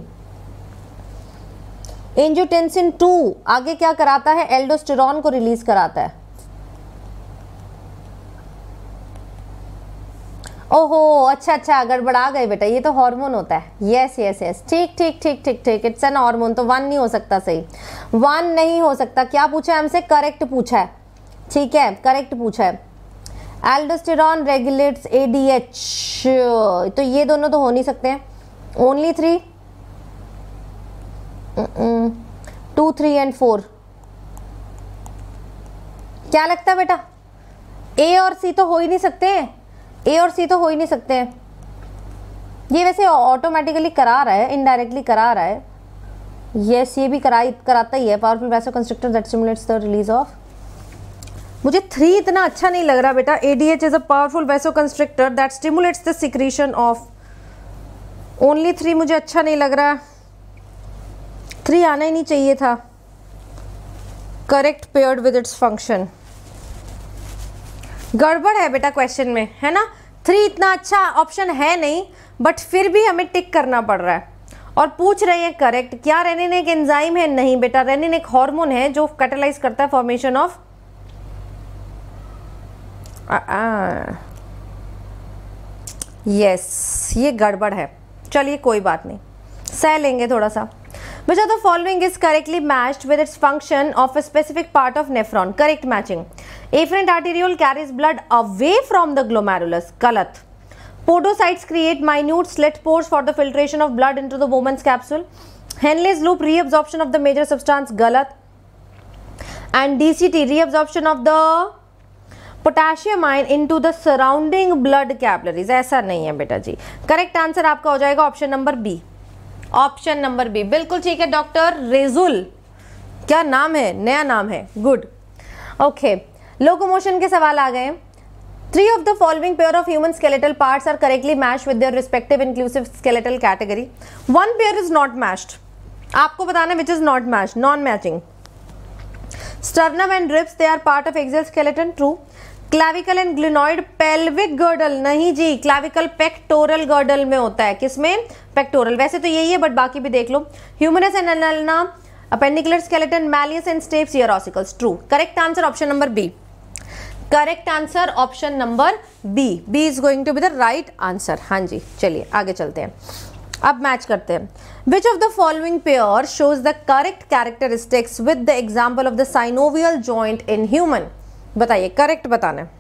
Angiotensin two आगे क्या कराता है? Aldosterone को release कराता है। ओहो अच्छा अच्छा गड़बड़ा गए बेटा, ये तो हार्मोन होता है। यस यस यस ठीक ठीक ठीक ठीक ठीक इट्स एन हार्मोन, तो वन नहीं हो सकता, सही वन नहीं हो सकता। क्या पूछा है हमसे? करेक्ट पूछा है, ठीक है करेक्ट पूछा है। एल्डोस्टेरॉन रेगुलेट्स एडीएच, तो ये दोनों तो हो नहीं सकते हैं। Only three, two three and four, क्या लगता है बेटा? ए और सी तो हो ही नहीं सकते, ए और सी तो हो ही नहीं सकते हैं। ये वैसे ऑटोमेटिकली करा रहा है, इनडायरेक्टली करा रहा है। यस ये भी करा कराता ही है। Powerful vasoconstrictor that stimulates the release of, मुझे थ्री इतना अच्छा नहीं लग रहा बेटा। ADH is a powerful vasoconstrictor that stimulates the secretion of, only three मुझे अच्छा नहीं लग रहा, थ्री आना ही नहीं चाहिए था। Correct paired with its function, गड़बड़ है बेटा क्वेश्चन में, है ना। थ्री इतना अच्छा ऑप्शन है नहीं, बट फिर भी हमें टिक करना पड़ रहा है। और पूछ रही है करेक्ट, क्या रेनिन एक एंजाइम है? नहीं बेटा, रेनिन एक हार्मोन है जो कैटालाइज करता है फॉर्मेशन ऑफ, यस ये गड़बड़ है। चलिए कोई बात नहीं, सह लेंगे थोड़ा सा। Which of the following is correctly matched with its function of a specific part of nephron? Correct matching. Afferent arteriole carries blood away from the glomerulus. गलत. Podocytes create minute slit pores for the filtration of blood into the Bowman's capsule. Henle's loop reabsorption of the major substance. गलत. And D C T reabsorption of the potassium ion into the surrounding blood capillaries. ऐसा नहीं है बेटा जी। Correct answer आपका हो जाएगा option number B. Option number B बिल्कुल ठीक है। डॉक्टर रेजुल, क्या नाम है, नया नाम है, गुड। ओके लोकोमोशन के सवाल आ गए। Three of the following pair of human skeletal parts are correctly matched with their respective inclusive skeletal category. One pair is not matched, आपको बताना which is not matched, non matching. Sternum and ribs they are part of axial skeleton, true. Clavicle and glenoid pelvic girdle, नहीं जी, clavicle pectoral girdle में होता है। किसमें? Pectoral. वैसे तो यही है बट बाकी भी देख लो। Humerus and ulna, appendicular skeleton, malleus and stapes, ear ossicles, true. Correct answer option number B. Correct answer option number B, B is going to be the right answer. हाँ जी चलिए आगे चलते हैं, अब मैच करते हैं। Which of the following pair shows the correct characteristics with the example of the synovial joint in human? बताइए, करेक्ट बताना है।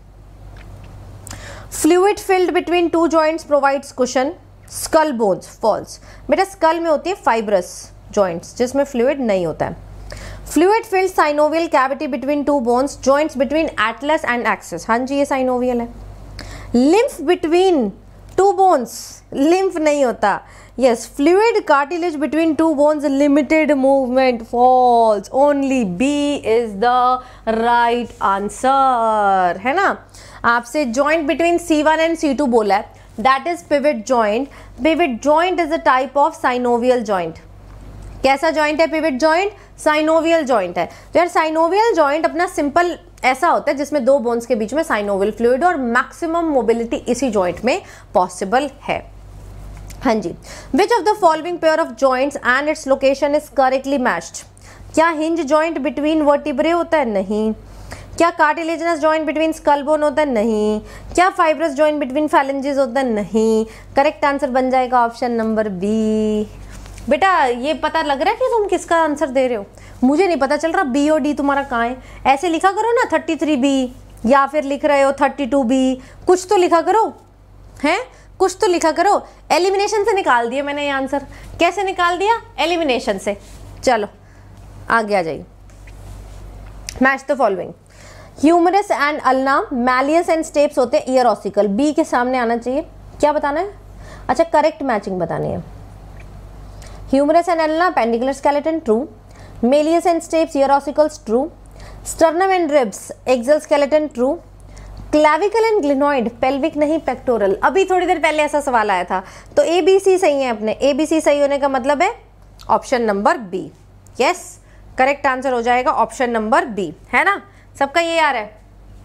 Fluid filled between two joints provides cushion, skull bones, false. बेटा स्कल में होती है fibrous joints जिसमें fluid नहीं होता है। Fluid filled synovial cavity between two bones, joints between atlas and axis, हाँ जी ये साइनोवियल है। Lymph between two bones, lymph नहीं होता। Yes fluid cartilage between two bones, limited movement, false. Only B is the right answer, है ना। आपसे joint between C one and C two बोला है, that is pivot joint. Pivot joint is a type of synovial joint. कैसा joint है pivot joint? Synovial joint है। तो यार साइनोवियल जॉइंट अपना सिंपल ऐसा होता है जिसमें दो बोन्स के बीच में साइनोवियल फ्लूइड और मैक्सिमम मोबिलिटी इसी जॉइंट में पॉसिबल है। हाँ जी। Which of the following pair of joints and its location is correctly matched? क्या हिंज जॉइंट बिटवीन वर्टिब्रे होता है? नहीं। क्या cartilaginous joint between skull bone होता है? नहीं। क्या फाइब्रस जॉइंट बिटवीन फैलेंजेस होता है? नहीं। करेक्ट आंसर बन जाएगा ऑप्शन नंबर बी। बेटा ये पता लग रहा है कि तुम किसका आंसर दे रहे हो? मुझे नहीं पता चल रहा बी और डी तुम्हारा कहाँ है। ऐसे लिखा करो ना थर्टी थ्री बी, या फिर लिख रहे हो थर्टी टू बी, कुछ तो लिखा करो, हैं कुछ तो लिखा करो। एलिमिनेशन से निकाल दिया मैंने ये आंसर। कैसे निकाल दिया? एलिमिनेशन से। चलो आगे आ जाइए। Match the following. Humerus and ulna, malleus and stapes होते हैं ईयर ऑसिकल। बी के सामने आना चाहिए। क्या बताना है? अच्छा करेक्ट मैचिंग बतानी है। Humerus and ulna appendicular skeleton true, malleus and stapes ear ossicles true, sternum and ribs axial skeleton true, clavicle and glenoid pelvic नहीं पेक्टोरल। अभी थोड़ी देर पहले ऐसा सवाल आया था, तो ए बी सी सही है अपने। ए बी सी सही होने का मतलब है option number B. Yes correct answer हो जाएगा ऑप्शन नंबर बी, है ना? सबका ये आ रहा है।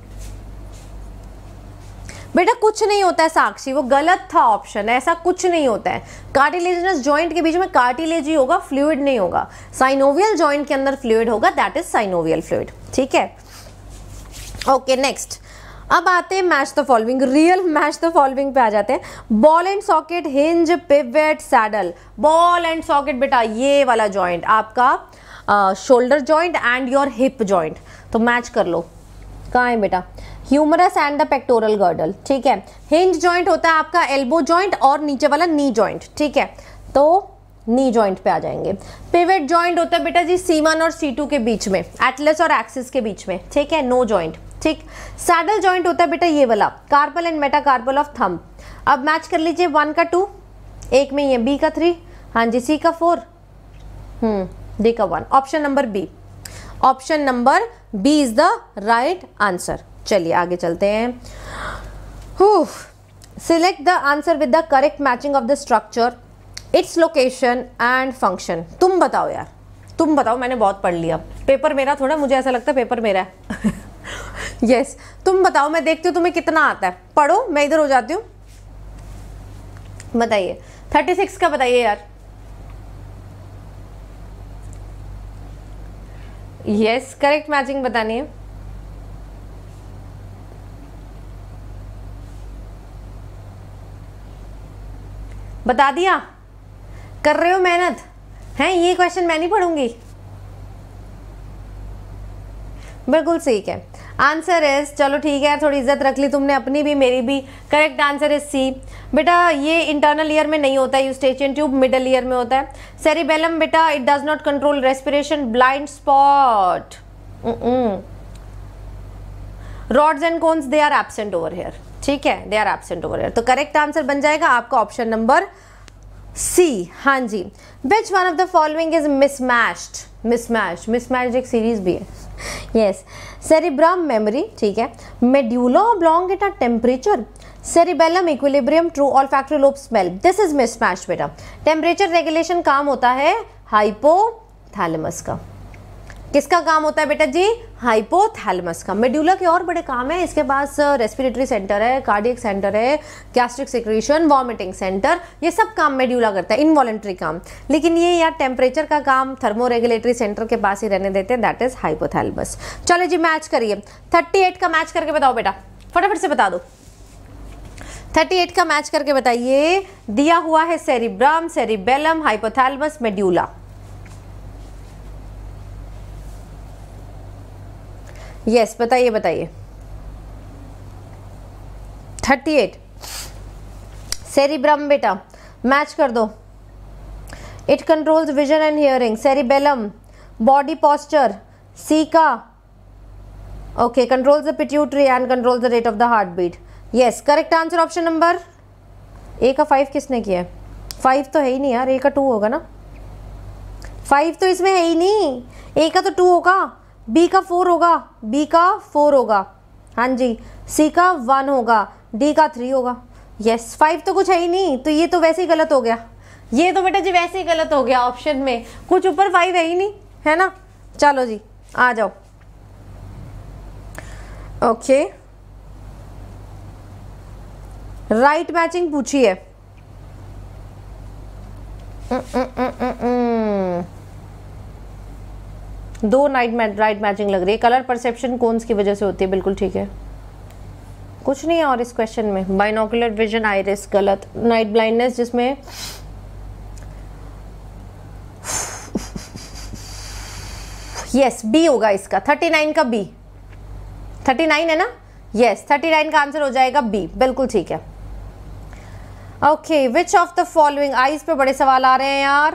बेटा कुछ नहीं होता है साक्षी, वो गलत था ऑप्शन, ऐसा कुछ नहीं होता है। कार्टिलेजिनस जॉइंट के बीच में कार्टिलेज ही होगा, फ्लूइड नहीं होगा। साइनोवियल जॉइंट के अंदर फ्लूइड होगा, दैट इज साइनोवियल फ्लूइड। ठीक है, ओके नेक्स्ट। अब आते हैं match the following, real match the following पे आ जाते हैं। Ball and socket, hinge, pivot, saddle. Ball and socket बेटा ये वाला जॉइंट आपका shoulder joint and your hip joint, तो मैच कर लो। कहाँ है बेटा? Humerus and the pectoral girdle. ठीक है, हिंज जॉइंट होता है आपका एल्बो जॉइंट और नीचे वाला नी जॉइंट। ठीक है, तो नी जॉइंट पे आ जाएंगे। पिवट जॉइंट होता है बेटा जी सी वन और सी टू के बीच में, एटलस और एक्सिस के बीच में। ठीक है, नो जॉइंट। ठीक, सैडल जॉइंट होता है बेटा ये वाला, carpal and metacarpal of thumb. अब मैच कर लीजिए, वन का टू, एक में ही है, बी का थ्री, हाँ जी, सी का फोर, हम्म डी का one. Option number B, option number B is the right answer. चलिए आगे चलते हैं। Select the answer with the correct matching of the structure, its location and function. तुम बताओ यार, तुम बताओ, मैंने बहुत पढ़ लिया। पेपर मेरा थोड़ा, मुझे ऐसा लगता है पेपर मेरा है। यस yes, तुम बताओ, मैं देखती हूँ तुम्हें कितना आता है। पढ़ो, मैं इधर हो जाती हूँ। बताइए थर्टी सिक्स का बताइए यार। यस करेक्ट मैचिंग बतानी है। बता दिया, कर रहे हो मेहनत हैं? ये क्वेश्चन मैं नहीं पढ़ूंगी। बिल्कुल ठीक है, आंसर इज, चलो ठीक है, थोड़ी इज्जत रख ली तुमने अपनी भी मेरी भी। Correct answer is C. बेटा ये इंटरनल ईयर में नहीं होता है, यूस्टेचियन ट्यूब मिडल ईयर में होता है। सेरिबेलम बेटा it does not control respiration, blind spot. Rods and cones they are absent over here. ठीक है, they are absent over here. तो करेक्ट आंसर बन जाएगा आपका ऑप्शन नंबर सी। हाँ जी, which one of the following is mismatched. Mismatch mismatch एक series भी है। यस, सेरिब्रम मेमोरी, ठीक है। Medulla oblongata temperature, cerebellum equilibrium, true olfactory lobe smell. This is mismatch बेटा। टेम्परेचर रेगुलेशन काम होता है हाइपोथैलेमस का। किसका काम होता है बेटा जी? हाइपोथैलेमस का। मेड्यूला के और बड़े काम है, इसके पास रेस्पिरेटरी सेंटर है, कार्डियक सेंटर है, गैस्ट्रिक सिक्रीशन, वॉमिटिंग सेंटर, ये सब काम मेड्यूला करता है, इनवॉलेंट्री काम। लेकिन ये यार टेम्परेचर का काम थर्मो रेगुलेटरी सेंटर के पास ही रहने देते हैं, दैट इज हाइपोथैलेमस। चलो जी मैच करिए, थर्टी एट का मैच करके बताओ बेटा, फटाफट से बता दो। थर्टी एट का मैच करके बताइए। दिया हुआ है cerebrum, cerebellum, hypothalamus, medulla. Yes yes, बताइए बताइए। थर्टी एट सेरिब्रम बेटा, मैच कर दो। It controls vision and hearing. Cerebellum body posture, C का okay controls the pituitary and controls the rate of the heart beat. Yes correct answer option number A का five किसने किया है? Five तो है ही नहीं यार, ए का टू होगा ना। फाइव तो इसमें है ही नहीं, ए का तो टू होगा, बी का फोर होगा, बी का फोर होगा, हाँ जी, सी का वन होगा, डी का थ्री होगा। यस फाइव तो कुछ है ही नहीं, तो ये तो वैसे ही गलत हो गया। ये तो बेटा जी वैसे ही गलत हो गया, ऑप्शन में कुछ ऊपर फाइव है ही नहीं, है ना। चलो जी आ जाओ। ओके राइट मैचिंग पूछिए। दो नाइट राइट मैचिंग लग रही है। कलर परसेप्शन कोन्स की वजह से होती है, बिल्कुल ठीक है, कुछ नहीं है और इस क्वेश्चन में। बाइनोकुलर विजन आइरिस गलत। नाइट ब्लाइंडनेस जिसमें यस बी होगा इसका, थर्टी नाइन का बी, थर्टी नाइन है ना, यस थर्टी नाइन का आंसर हो जाएगा बी, बिल्कुल ठीक है। Okay, which of the following, eyes पे बड़े सवाल आ रहे हैं यार।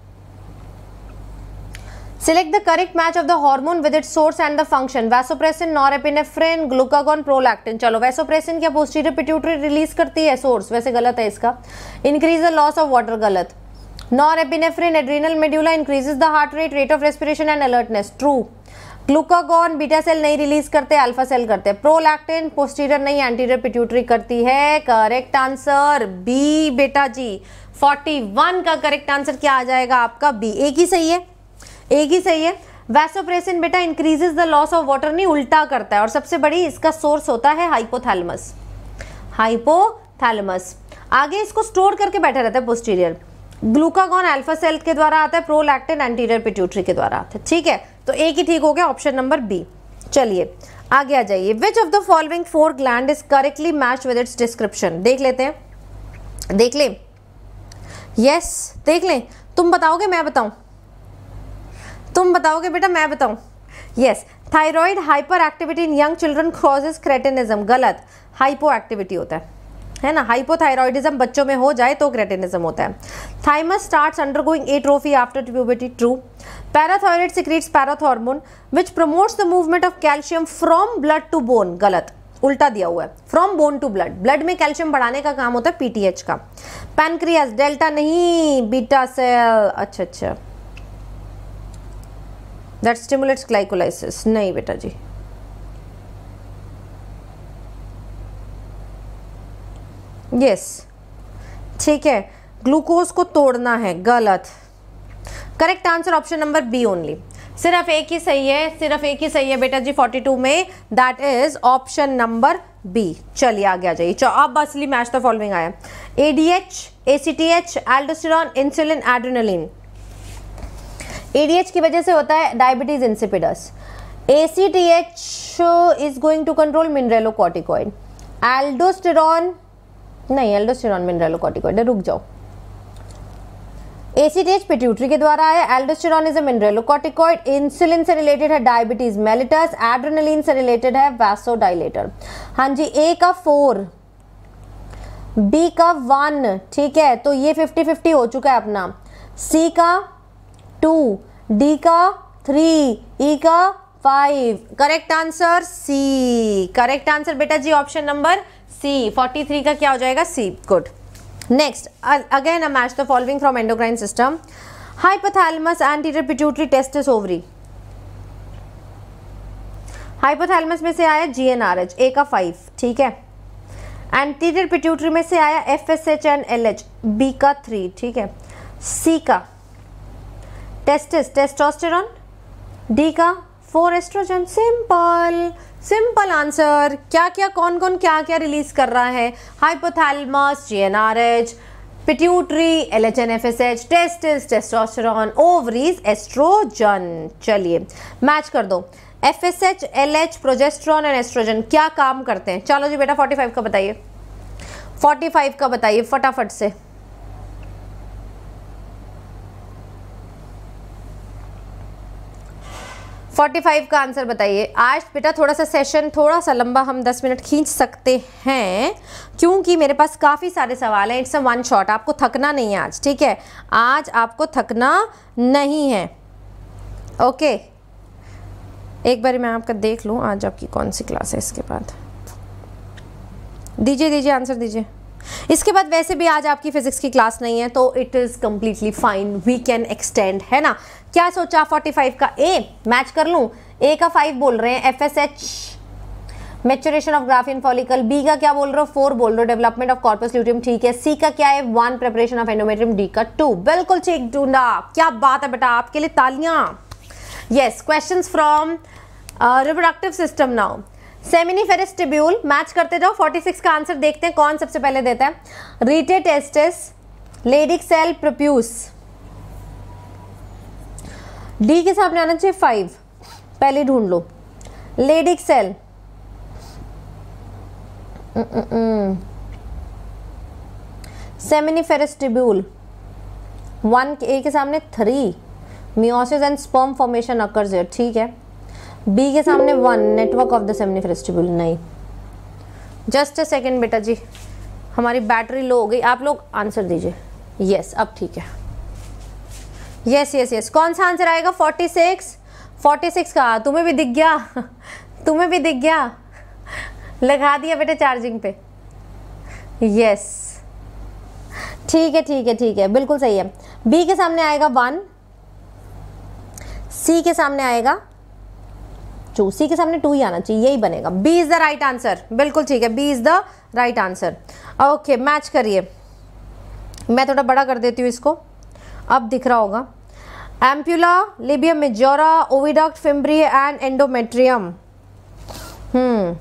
Select the correct match of the hormone with its source and the function. Vasopressin, norepinephrine, glucagon, prolactin. चलो vasopressin क्या posterior pituitary रिलीज करती है, सोर्स वैसे गलत है इसका। Increase the loss of water गलत। Norepinephrine, adrenal medulla, increases the heart rate, rate of respiration and alertness, true। Glucagon beta cell नहीं रिलीज करते, अल्फा सेल करते। प्रोलैक्टिन पोस्टीरियर नहीं एंटीरियर पिट्यूटरी करती है। करेक्ट आंसर बी बेटा जी, इकतालीस का करेक्ट आंसर क्या आ जाएगा आपका बी, एक ही सही है, एक ही सही है। वैसोप्रेसिन बेटा increases the loss of water नहीं, उल्टा करता है। और सबसे बड़ी इसका सोर्स होता है हाइपोथैलेमस, हाइपोथैलेमस आगे इसको स्टोर करके बैठा रहता है पोस्टीरियर। ग्लूकागॉन अल्फा सेल के द्वारा आता है, प्रोलैक्टिन एंटीरियर पिट्यूटरी के द्वारा आता है, ठीक है, तो एक ही ठीक हो गया, ऑप्शन नंबर बी। चलिए आगे आ जाइए। Which of the following four gland is correctly matched with its description, देख लेते हैं, देख लें, यस देख लें। तुम बताओगे मैं बताऊं, तुम बताओगे बेटा मैं बताऊं, yes. Thyroid hyper activity in young children causes cretinism, गलत, हाइपो एक्टिविटी होता है, है ना, हाइपोथायरॉइडिज्म बच्चों में हो जाए तो क्रेटिनिज्म होता है। Thymus starts undergoing atrophy after puberty, true. Parathyroid secretes parathormone which promotes the movement of calcium from blood to bone, गलत, उल्टा दिया हुआ है, from bone to blood, blood में कैल्शियम बढ़ाने का काम होता है पीटीएच का। पैनक्रियास डेल्टा नहीं, बीटा सेल, अच्छा अच्छा, दैट स्टिमुलेट्स ग्लाइकोलाइसिस, नहीं बेटा जी। Yes yes. ठीक है, ग्लूकोज को तोड़ना है, गलत। Correct answer option number B only, सिर्फ एक ही सही है, सिर्फ एक ही सही है बेटा जी बयालीस में, that is option number B. चलिए आगे आ जाइए। अब असली मैच द फॉलोइंग आया, ADH, ACTH, aldosterone, insulin, adrenaline. ADH की वजह से होता है diabetes insipidus, ACTH is going to control mineralocorticoid, aldosterone नहीं, एल्डोस्टेरॉन मिनरेलोकॉर्टिकॉइड, रुक जाओ। एसीटीएच पिट्यूटरी के द्वारा है, aldosterone is a mineralocorticoid, insulin से रिलेटेड है डायबिटीज मेलिटस, एड्रेनलिन से रिलेटेड है वैसोडाइलेटर। हाँ जी, ए का फोर, बी का वन, ठीक है, तो ये फिफ्टी फिफ्टी हो चुका है अपना। सी का टू, डी का थ्री, ई का five, correct answer C, correct answer बेटा जी ऑप्शन नंबर सी, तैंतालीस का क्या हो जाएगा C, good. Next again a match the following from endocrine system, hypothalamus, anterior pituitary, testis, ovary. Hypothalamus में से आया जीएनआरएच, ए का फाइव, ठीक है। एंटीरियर पिट्यूटरी में से आया एफएसएच एंड एलएच, बी का थ्री, ठीक है। सी का टेस्टिस, टेस्टोस्टेरॉन, डी का four, oestrogen, simple simple answer. क्या क्या कौन कौन क्या क्या रिलीज कर रहा है, hypothalamus, GnRH, pituitary, LH and, FSH, testis, testosterone, ovaries, oestrogen. चलिए मैच कर दो, FSH, LH, progesterone and oestrogen क्या काम करते हैं। चलो जी बेटा पैंतालीस का बताइए, पैंतालीस का बताइए फटाफट से। पैंतालीस का आंसर बताइए। आज बेटा थोड़ा सा सेशन थोड़ा सा लंबा हम दस मिनट खींच सकते हैं क्योंकि मेरे पास काफ़ी सारे सवाल हैं। इट्स अ वन शॉट, आपको थकना नहीं है आज, ठीक है, आज आपको थकना नहीं है। ओके, एक बार मैं आपका देख लूँ आज आपकी कौन सी क्लास है। इसके बाद दीजिए दीजिए आंसर दीजिए। इसके बाद वैसे भी आज आपकी फिजिक्स की क्लास नहीं है तो it is completely fine, we can extend, है ना। क्या सोचा पैंतालीस का ए मैच कर लूँ, ए का फाइव बोल रहे हैं, F S H maturation of graafian follicle, B का क्या बोल रहे हो फोर बोल रहे हो, डेवलपमेंट ऑफ कॉर्पस ल्यूटियम, ठीक है। सी का क्या है one, preparation of endometrium, D का टू, बिल्कुल ठीक ढूंढा, क्या बात है बेटा, आपके लिए तालियां। Yes, questions from reproductive system now. Seminiferous tubule match करते जाओ। छियालीस का आंसर देखते हैं कौन सबसे पहले देता है। Rete testis, Leydig cell, prepuce, D के सामने आना चाहिए फाइव, पहले ढूंढ लो। Leydig cell, seminiferous tubule, one A के सामने three, meiosis and sperm formation occurs here, ठीक है। बी के सामने one, network of the seminiferous tubule, नहीं। जस्ट अ सेकेंड बेटा जी, हमारी बैटरी लो हो गई, आप लोग आंसर दीजिए। यस, अब ठीक है। यस यस यस, कौन सा आंसर आएगा? Forty six. फोर्टी सिक्स का तुम्हें भी दिख गया? तुम्हें भी दिख गया? लगा दिया बेटा चार्जिंग पे। यस, ठीक है ठीक है ठीक है, बिल्कुल सही है। बी के सामने आएगा वन, सी के सामने आएगा टू, सी के सामने टू ही आना चाहिए, यही बनेगा। B is the right answer, बिल्कुल ठीक है, B is the right answer. Okay, match करिए। मैं थोड़ा बड़ा कर देती हूँ इसको, अब दिख रहा होगा। Ampulla, labium majora, oviduct, fimbriae and endometrium. Hmm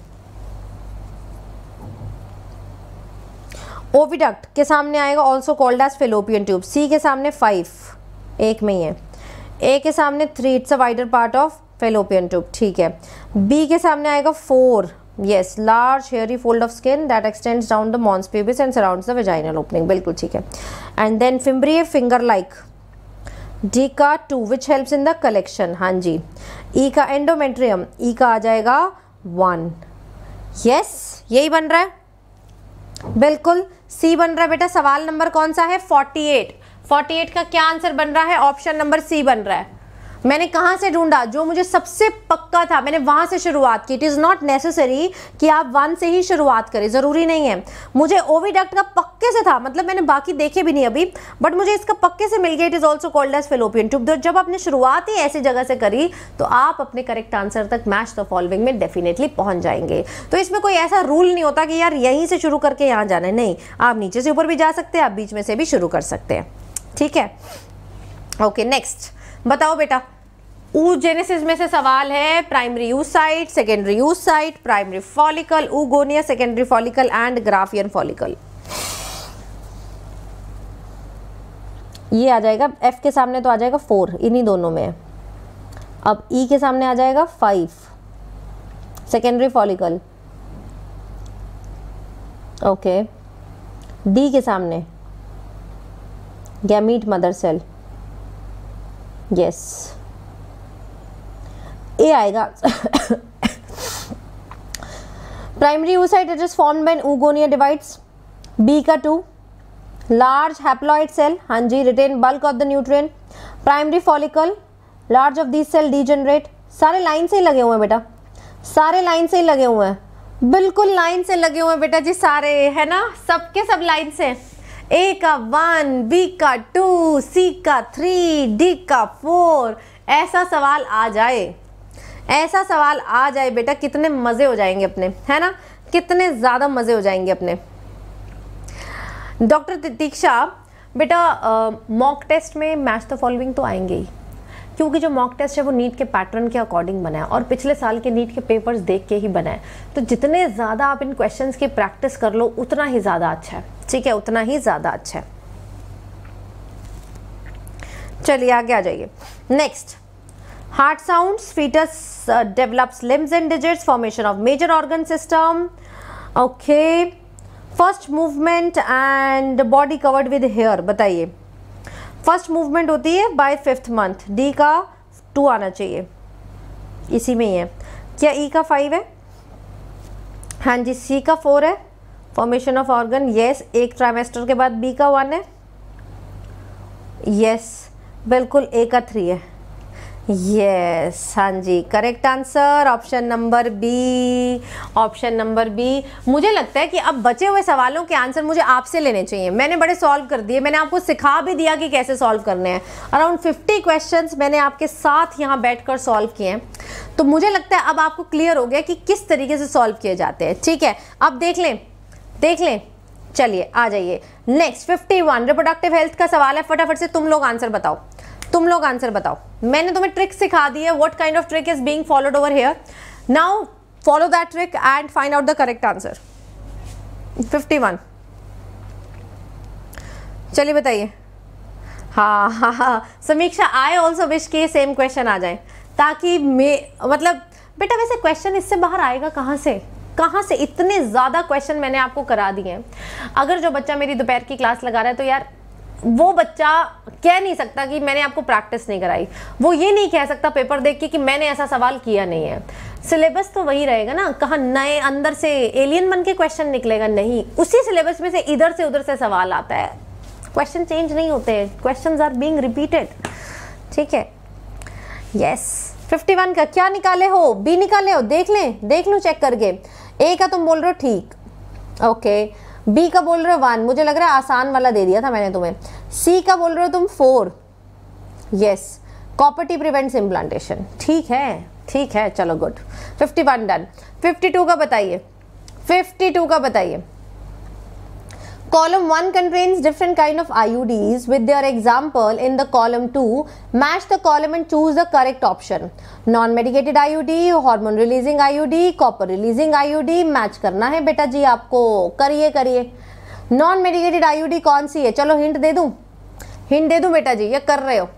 oviduct के सामने आएगा also called as fallopian tube. C के सामने फाइव, एक में ही है। ए के सामने three, it's a wider part of fallopian tube, ठीक है। बी के सामने आएगा four, yes, large hairy fold of skin that extends down the mons pubis and surrounds the vaginal opening, बिल्कुल ठीक है। And then fimbriae, finger like. D का two, which helps in the collection, हाँ जी। ई का एंडोमेट्रियम, ई का आ जाएगा one, yes, यही बन रहा है, बिल्कुल सी बन रहा है बेटा। सवाल नंबर कौन सा है? Forty eight. फोर्टी एट का क्या आंसर बन रहा है? ऑप्शन नंबर सी बन रहा है। मैंने कहाँ से ढूंढा? जो मुझे सबसे पक्का था, मैंने वहां से शुरुआत की। इट इज़ नॉट नेसेसरी कि आप वन से ही शुरुआत करें, ज़रूरी नहीं है। मुझे ओविडक्ट का पक्के से था, मतलब मैंने बाकी देखे भी नहीं अभी, बट मुझे इसका पक्के से मिल गया। It is also called as fallopian tube. तो जब आपने शुरुआत ही ऐसी जगह से करी तो आप अपने करेक्ट आंसर तक मैच द फॉलोइंग में डेफिनेटली पहुंच जाएंगे। तो इसमें कोई ऐसा रूल नहीं होता कि यार यहीं से शुरू करके यहाँ जाना है, नहीं। आप नीचे से ऊपर भी जा सकते हैं, आप बीच में से भी शुरू कर सकते हैं, ठीक है। ओके, नेक्स्ट बताओ बेटा। oogenesis में से सवाल है। Primary oocyte, secondary oocyte, primary follicle, oogonia, secondary follicle and graafian follicle. ये आ जाएगा, एफ के सामने तो आ जाएगा फोर, इन्हीं दोनों में। अब ई के सामने आ जाएगा five, secondary follicle, okay. D के सामने gamete mother cell, yes. A आएगा primary oocyte, it is formed when oogonia divides. B का टू, लार्ज हैप्लॉइड सेल, हाँ जी, retain bulk of the nutrient. Primary follicle, large of this cell degenerate. सारे line से ही लगे हुए हैं बेटा, सारे लाइन से ही लगे हुए हैं, बिल्कुल लाइन से लगे हुए हैं बेटा जी, सारे, है ना, सबके सब लाइन से। ए का वन, बी का टू, सी का थ्री, डी का फोर। ऐसा सवाल आ जाए, ऐसा सवाल आ जाए बेटा, कितने मजे हो जाएंगे अपने, है ना, कितने ज्यादा मजे हो जाएंगे अपने। डॉक्टर दीक्षा बेटा, मॉक टेस्ट में मैच द फॉलोइंग तो आएंगे ही, क्योंकि जो मॉक टेस्ट है वो नीट के पैटर्न के अकॉर्डिंग बना है और पिछले साल के नीट के पेपर्स देख के ही बना है। तो जितने ज़्यादा आप इन क्वेश्चंस की प्रैक्टिस कर लो उतना ही ज़्यादा अच्छा है, ठीक है, उतना ही ज़्यादा अच्छा है। चलिए आगे आ जाइए। Next, heart sounds, foetus develops limbs and digits, formation of major organ system, okay. First movement and body covered with hair, बताइए। फर्स्ट मूवमेंट होती है बाय फिफ्थ मंथ। डी का टू आना चाहिए, इसी में ही है। क्या ई का फाइव है? हाँ जी। सी का फोर है, फॉर्मेशन ऑफ ऑर्गन, यस। एक ट्राइमेस्टर के बाद बी का वन है, यस, बिल्कुल। ए का थ्री है, यस, हाँ जी, correct answer option number B, option number B. मुझे लगता है कि अब बचे हुए सवालों के आंसर मुझे आपसे लेने चाहिए। मैंने बड़े सॉल्व कर दिए, मैंने आपको सिखा भी दिया कि कैसे सॉल्व करने हैं। अराउंड फिफ्टी क्वेश्चंस मैंने आपके साथ यहाँ बैठकर सॉल्व किए हैं, तो मुझे लगता है अब आपको क्लियर हो गया कि किस तरीके से सॉल्व किए जाते हैं, ठीक है। अब देख लें, देख लें, चलिए आ जाइए। Next fifty one, reproductive health का सवाल है। फटाफट से तुम लोग आंसर बताओ, तुम लोग आंसर बताओ। मैंने तुम्हें ट्रिक सिखा दी है, what kind of trick is being followed over here. Now follow that trick and find out the correct answer. Fifty one, चलिए बताइए। हाँ हाँ हाँ समीक्षा, आई ऑल्सो विश के सेम क्वेश्चन आ जाए, ताकि मैं मतलब बेटा वैसे क्वेश्चन इससे बाहर आएगा कहाँ से, कहाँ से? इतने ज़्यादा क्वेश्चन मैंने आपको करा दिए हैं। अगर जो बच्चा मेरी दोपहर की क्लास लगा रहा है तो यार वो बच्चा कह नहीं सकता कि मैंने आपको प्रैक्टिस नहीं कराई, वो ये नहीं कह सकता पेपर देख के कि मैंने ऐसा सवाल किया नहीं है। सिलेबस तो वही रहेगा ना, कहाँ नए अंदर से एलियन बन के क्वेश्चन निकलेगा, नहीं, उसी सिलेबस में से इधर से उधर से सवाल आता है, क्वेश्चन चेंज नहीं होते, क्वेश्चंस आर बीइंग रिपीटेड। ठीक है, यस। फिफ्टी वन का क्या निकाले हो? बी निकाले हो? देख लें, देख लूँ चेक करके। ए का तुम बोल रहे हो ठीक, ओके। बी का बोल रहे हो वन, मुझे लग रहा है आसान वाला दे दिया था मैंने तुम्हें। सी का बोल रहे हो तुम four, yes. Copper T prevents implantation, ठीक है, ठीक है, चलो good. Fifty one done. Fifty two का बताइए, फिफ्टी टू का बताइए। Column one contains different kind of I U Ds with their example in the column two. Match the column and choose the correct option. Non-medicated I U D, hormone releasing I U D, copper releasing I U D match करना है बेटा जी आपको, करिए करिए। Non-medicated I U D कौन सी है? चलो हिंट दे दूं, हिंट दे दूं बेटा जी, ये कर रहे हो।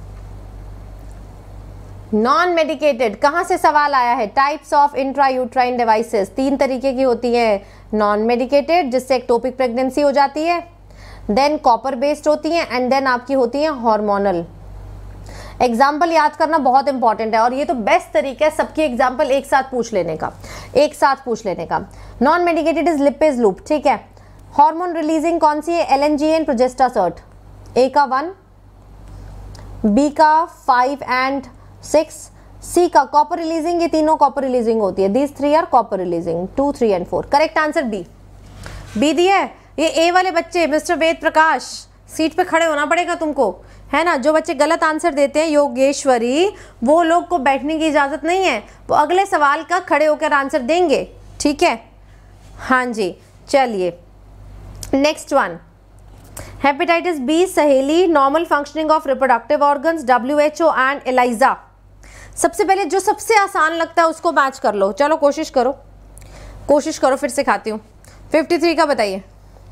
नॉन मेडिकेटेड कहाँ से सवाल आया है? टाइप्स ऑफ इंट्रायूट्राइन डिवाइसेस, तीन तरीके की होती है। नॉन मेडिकेटेड जिससे एक्टोपिक प्रेगनेंसी हो जाती है, देन कॉपर बेस्ड होती हैं, एंड देन आपकी होती हैं हार्मोनल। एग्जाम्पल याद करना बहुत इंपॉर्टेंट है, और ये तो बेस्ट तरीका है सबकी एग्जाम्पल एक साथ पूछ लेने का, एक साथ पूछ लेने का। Non medicated is Lippes loop, ठीक है। हार्मोन रिलीजिंग कौन सी है? L N G N progestasert. A का वन, बी का फाइव एंड सिक्स, सी का कॉपर रिलीजिंग, ये तीनों कॉपर रिलीजिंग होती है। These three are copper releasing, two three and four. Correct answer B, B दिया है। ये ए वाले बच्चे मिस्टर वेद प्रकाश, सीट पे खड़े होना पड़ेगा तुमको, है ना। जो बच्चे गलत आंसर देते हैं योगेश्वरी, वो लोग को बैठने की इजाजत नहीं है, वो अगले सवाल का खड़े होकर आंसर देंगे, ठीक है। हाँ जी, चलिए next one. Hepatitis B, Saheli, normal functioning of reproductive organs, W H O and ELISA. सबसे पहले जो सबसे आसान लगता है उसको मैच कर लो, चलो कोशिश करो, कोशिश करो, फिर सिखाती हूँ। फिफ्टी थ्री का बताइए,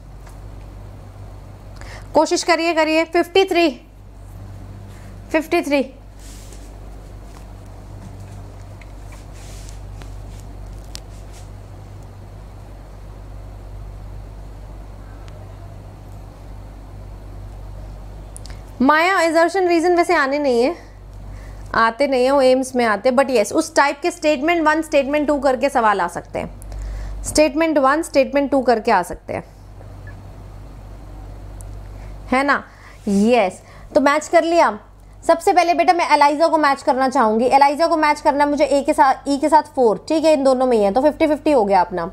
कोशिश करिए करिए। Fifty three, fifty three. माया एजर्शन रीजन वैसे आने नहीं है, आते नहीं है, वो एम्स में आते, बट यस उस टाइप के स्टेटमेंट वन स्टेटमेंट टू करके सवाल आ सकते हैं, स्टेटमेंट वन स्टेटमेंट टू करके आ सकते हैं, है ना। यस, तो मैच कर लिया। सबसे पहले बेटा मैं एलाइजा को मैच करना चाहूंगी। एलाइजा को मैच करना मुझे ए के साथ, ई के साथ फोर, ठीक है, इन दोनों में ही है, तो फिफ्टी फिफ्टी हो गया अपना।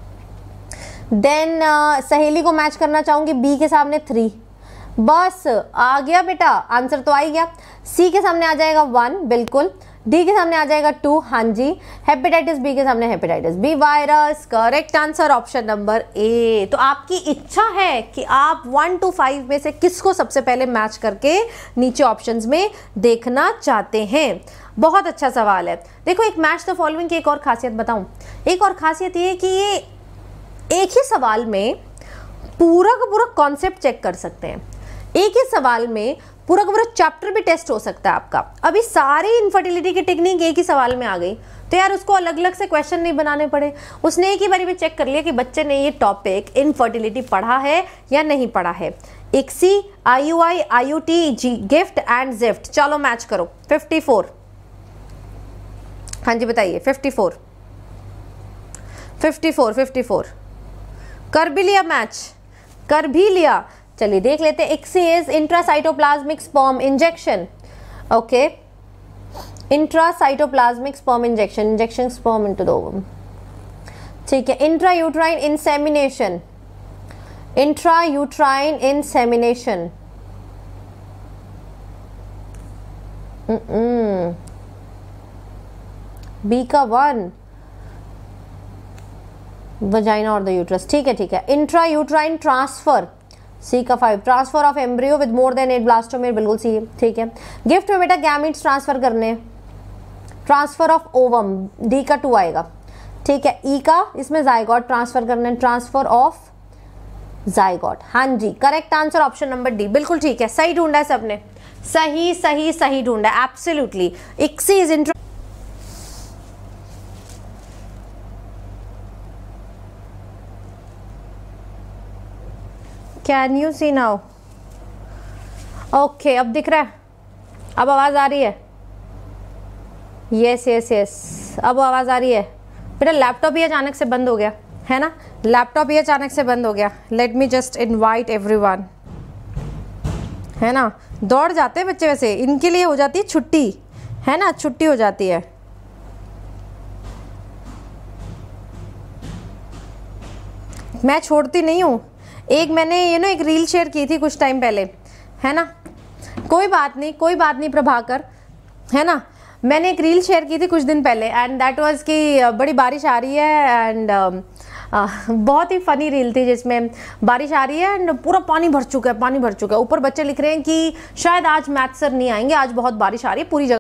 देन uh, सहेली को मैच करना चाहूंगी बी के सामने थ्री, बस आ गया बेटा, आंसर तो आ ही गया। सी के सामने आ जाएगा वन, बिल्कुल। डी के सामने आ जाएगा टू, हाँ जी। हेपेटाइटिस बी के सामने hepatitis B virus, correct answer option number A. तो आपकी इच्छा है कि आप वन टू फाइव में से किसको सबसे पहले मैच करके नीचे ऑप्शंस में देखना चाहते हैं। बहुत अच्छा सवाल है। देखो, एक मैच द फॉलोइंग की एक और खासियत बताऊं। एक और खासियत ये कि ये एक ही सवाल में पूरा का पूरा कॉन्सेप्ट चेक कर सकते हैं, एक ही सवाल में पूरा का पूरा चैप्टर भी टेस्ट हो सकता है आपका। अभी सारी इनफर्टिलिटी की टेक्निक एक ही सवाल में आ गई, तो यार उसको अलग अलग से क्वेश्चन नहीं बनाने पड़े, उसने एक ही बारी में चेक कर लिया कि बच्चे ने ये टॉपिक इनफर्टिलिटी पढ़ा है या नहीं पढ़ा है। ICSI, I U I, I U T, G GIFT and ZIFT. चलो मैच करो। फिफ्टी फोर, हाँ जी बताइए। Fifty four, fifty four, fifty four कर भी लिया मैच, कर भी लिया। चलिए देख लेते हैं। ICSI is intracytoplasmic sperm injection, okay, intracytoplasmic sperm injection, injection sperm into the ovum, ठीक है। Intrauterine insemination, intrauterine insemination, B का वन, वजाइना और द यूट्रस, ठीक है ठीक है। इंट्रायूट्राइन ट्रांसफर, सी का five. Transfer of embryo with more than eight blastomere, बिल्कुल सी, ठीक है। गिफ्ट में बेटा गैमीट्स ट्रांसफर करने, ट्रांसफर ऑफ ओवम, डी का टू आएगा, ठीक है। ई का इसमें जायगोट ट्रांसफर करना, ट्रांसफर ऑफ जाइगोट। हाँ जी, correct answer option number D, बिल्कुल ठीक है, सही ढूंढा है सबने, सही सही सही ढूंढा है, absolutely. ICSI is intro can you see now? Okay, अब दिख रहा है, अब आवाज आ रही है? यस यस यस, अब आवाज आ रही है। बेटा लैपटॉप ही अचानक से बंद हो गया है ना, लैपटॉप ही अचानक से बंद हो गया। Let me just invite everyone, है ना, दौड़ जाते हैं बच्चे, वैसे इनके लिए हो जाती है छुट्टी, है ना, छुट्टी हो जाती है। मैं छोड़ती नहीं हूँ। एक मैंने ये ना एक रील शेयर की थी कुछ टाइम पहले, है ना, कोई बात नहीं कोई बात नहीं प्रभाकर, है ना, मैंने एक रील शेयर की थी कुछ दिन पहले एंड दैट वाज कि बड़ी बारिश आ रही है एंड uh, बहुत ही फनी रील थी जिसमें बारिश आ रही है एंड पूरा पानी भर चुका है, पानी भर चुका है, ऊपर बच्चे लिख रहे हैं कि शायद आज मैथ सर नहीं आएंगे, आज बहुत बारिश आ रही है, पूरी जगह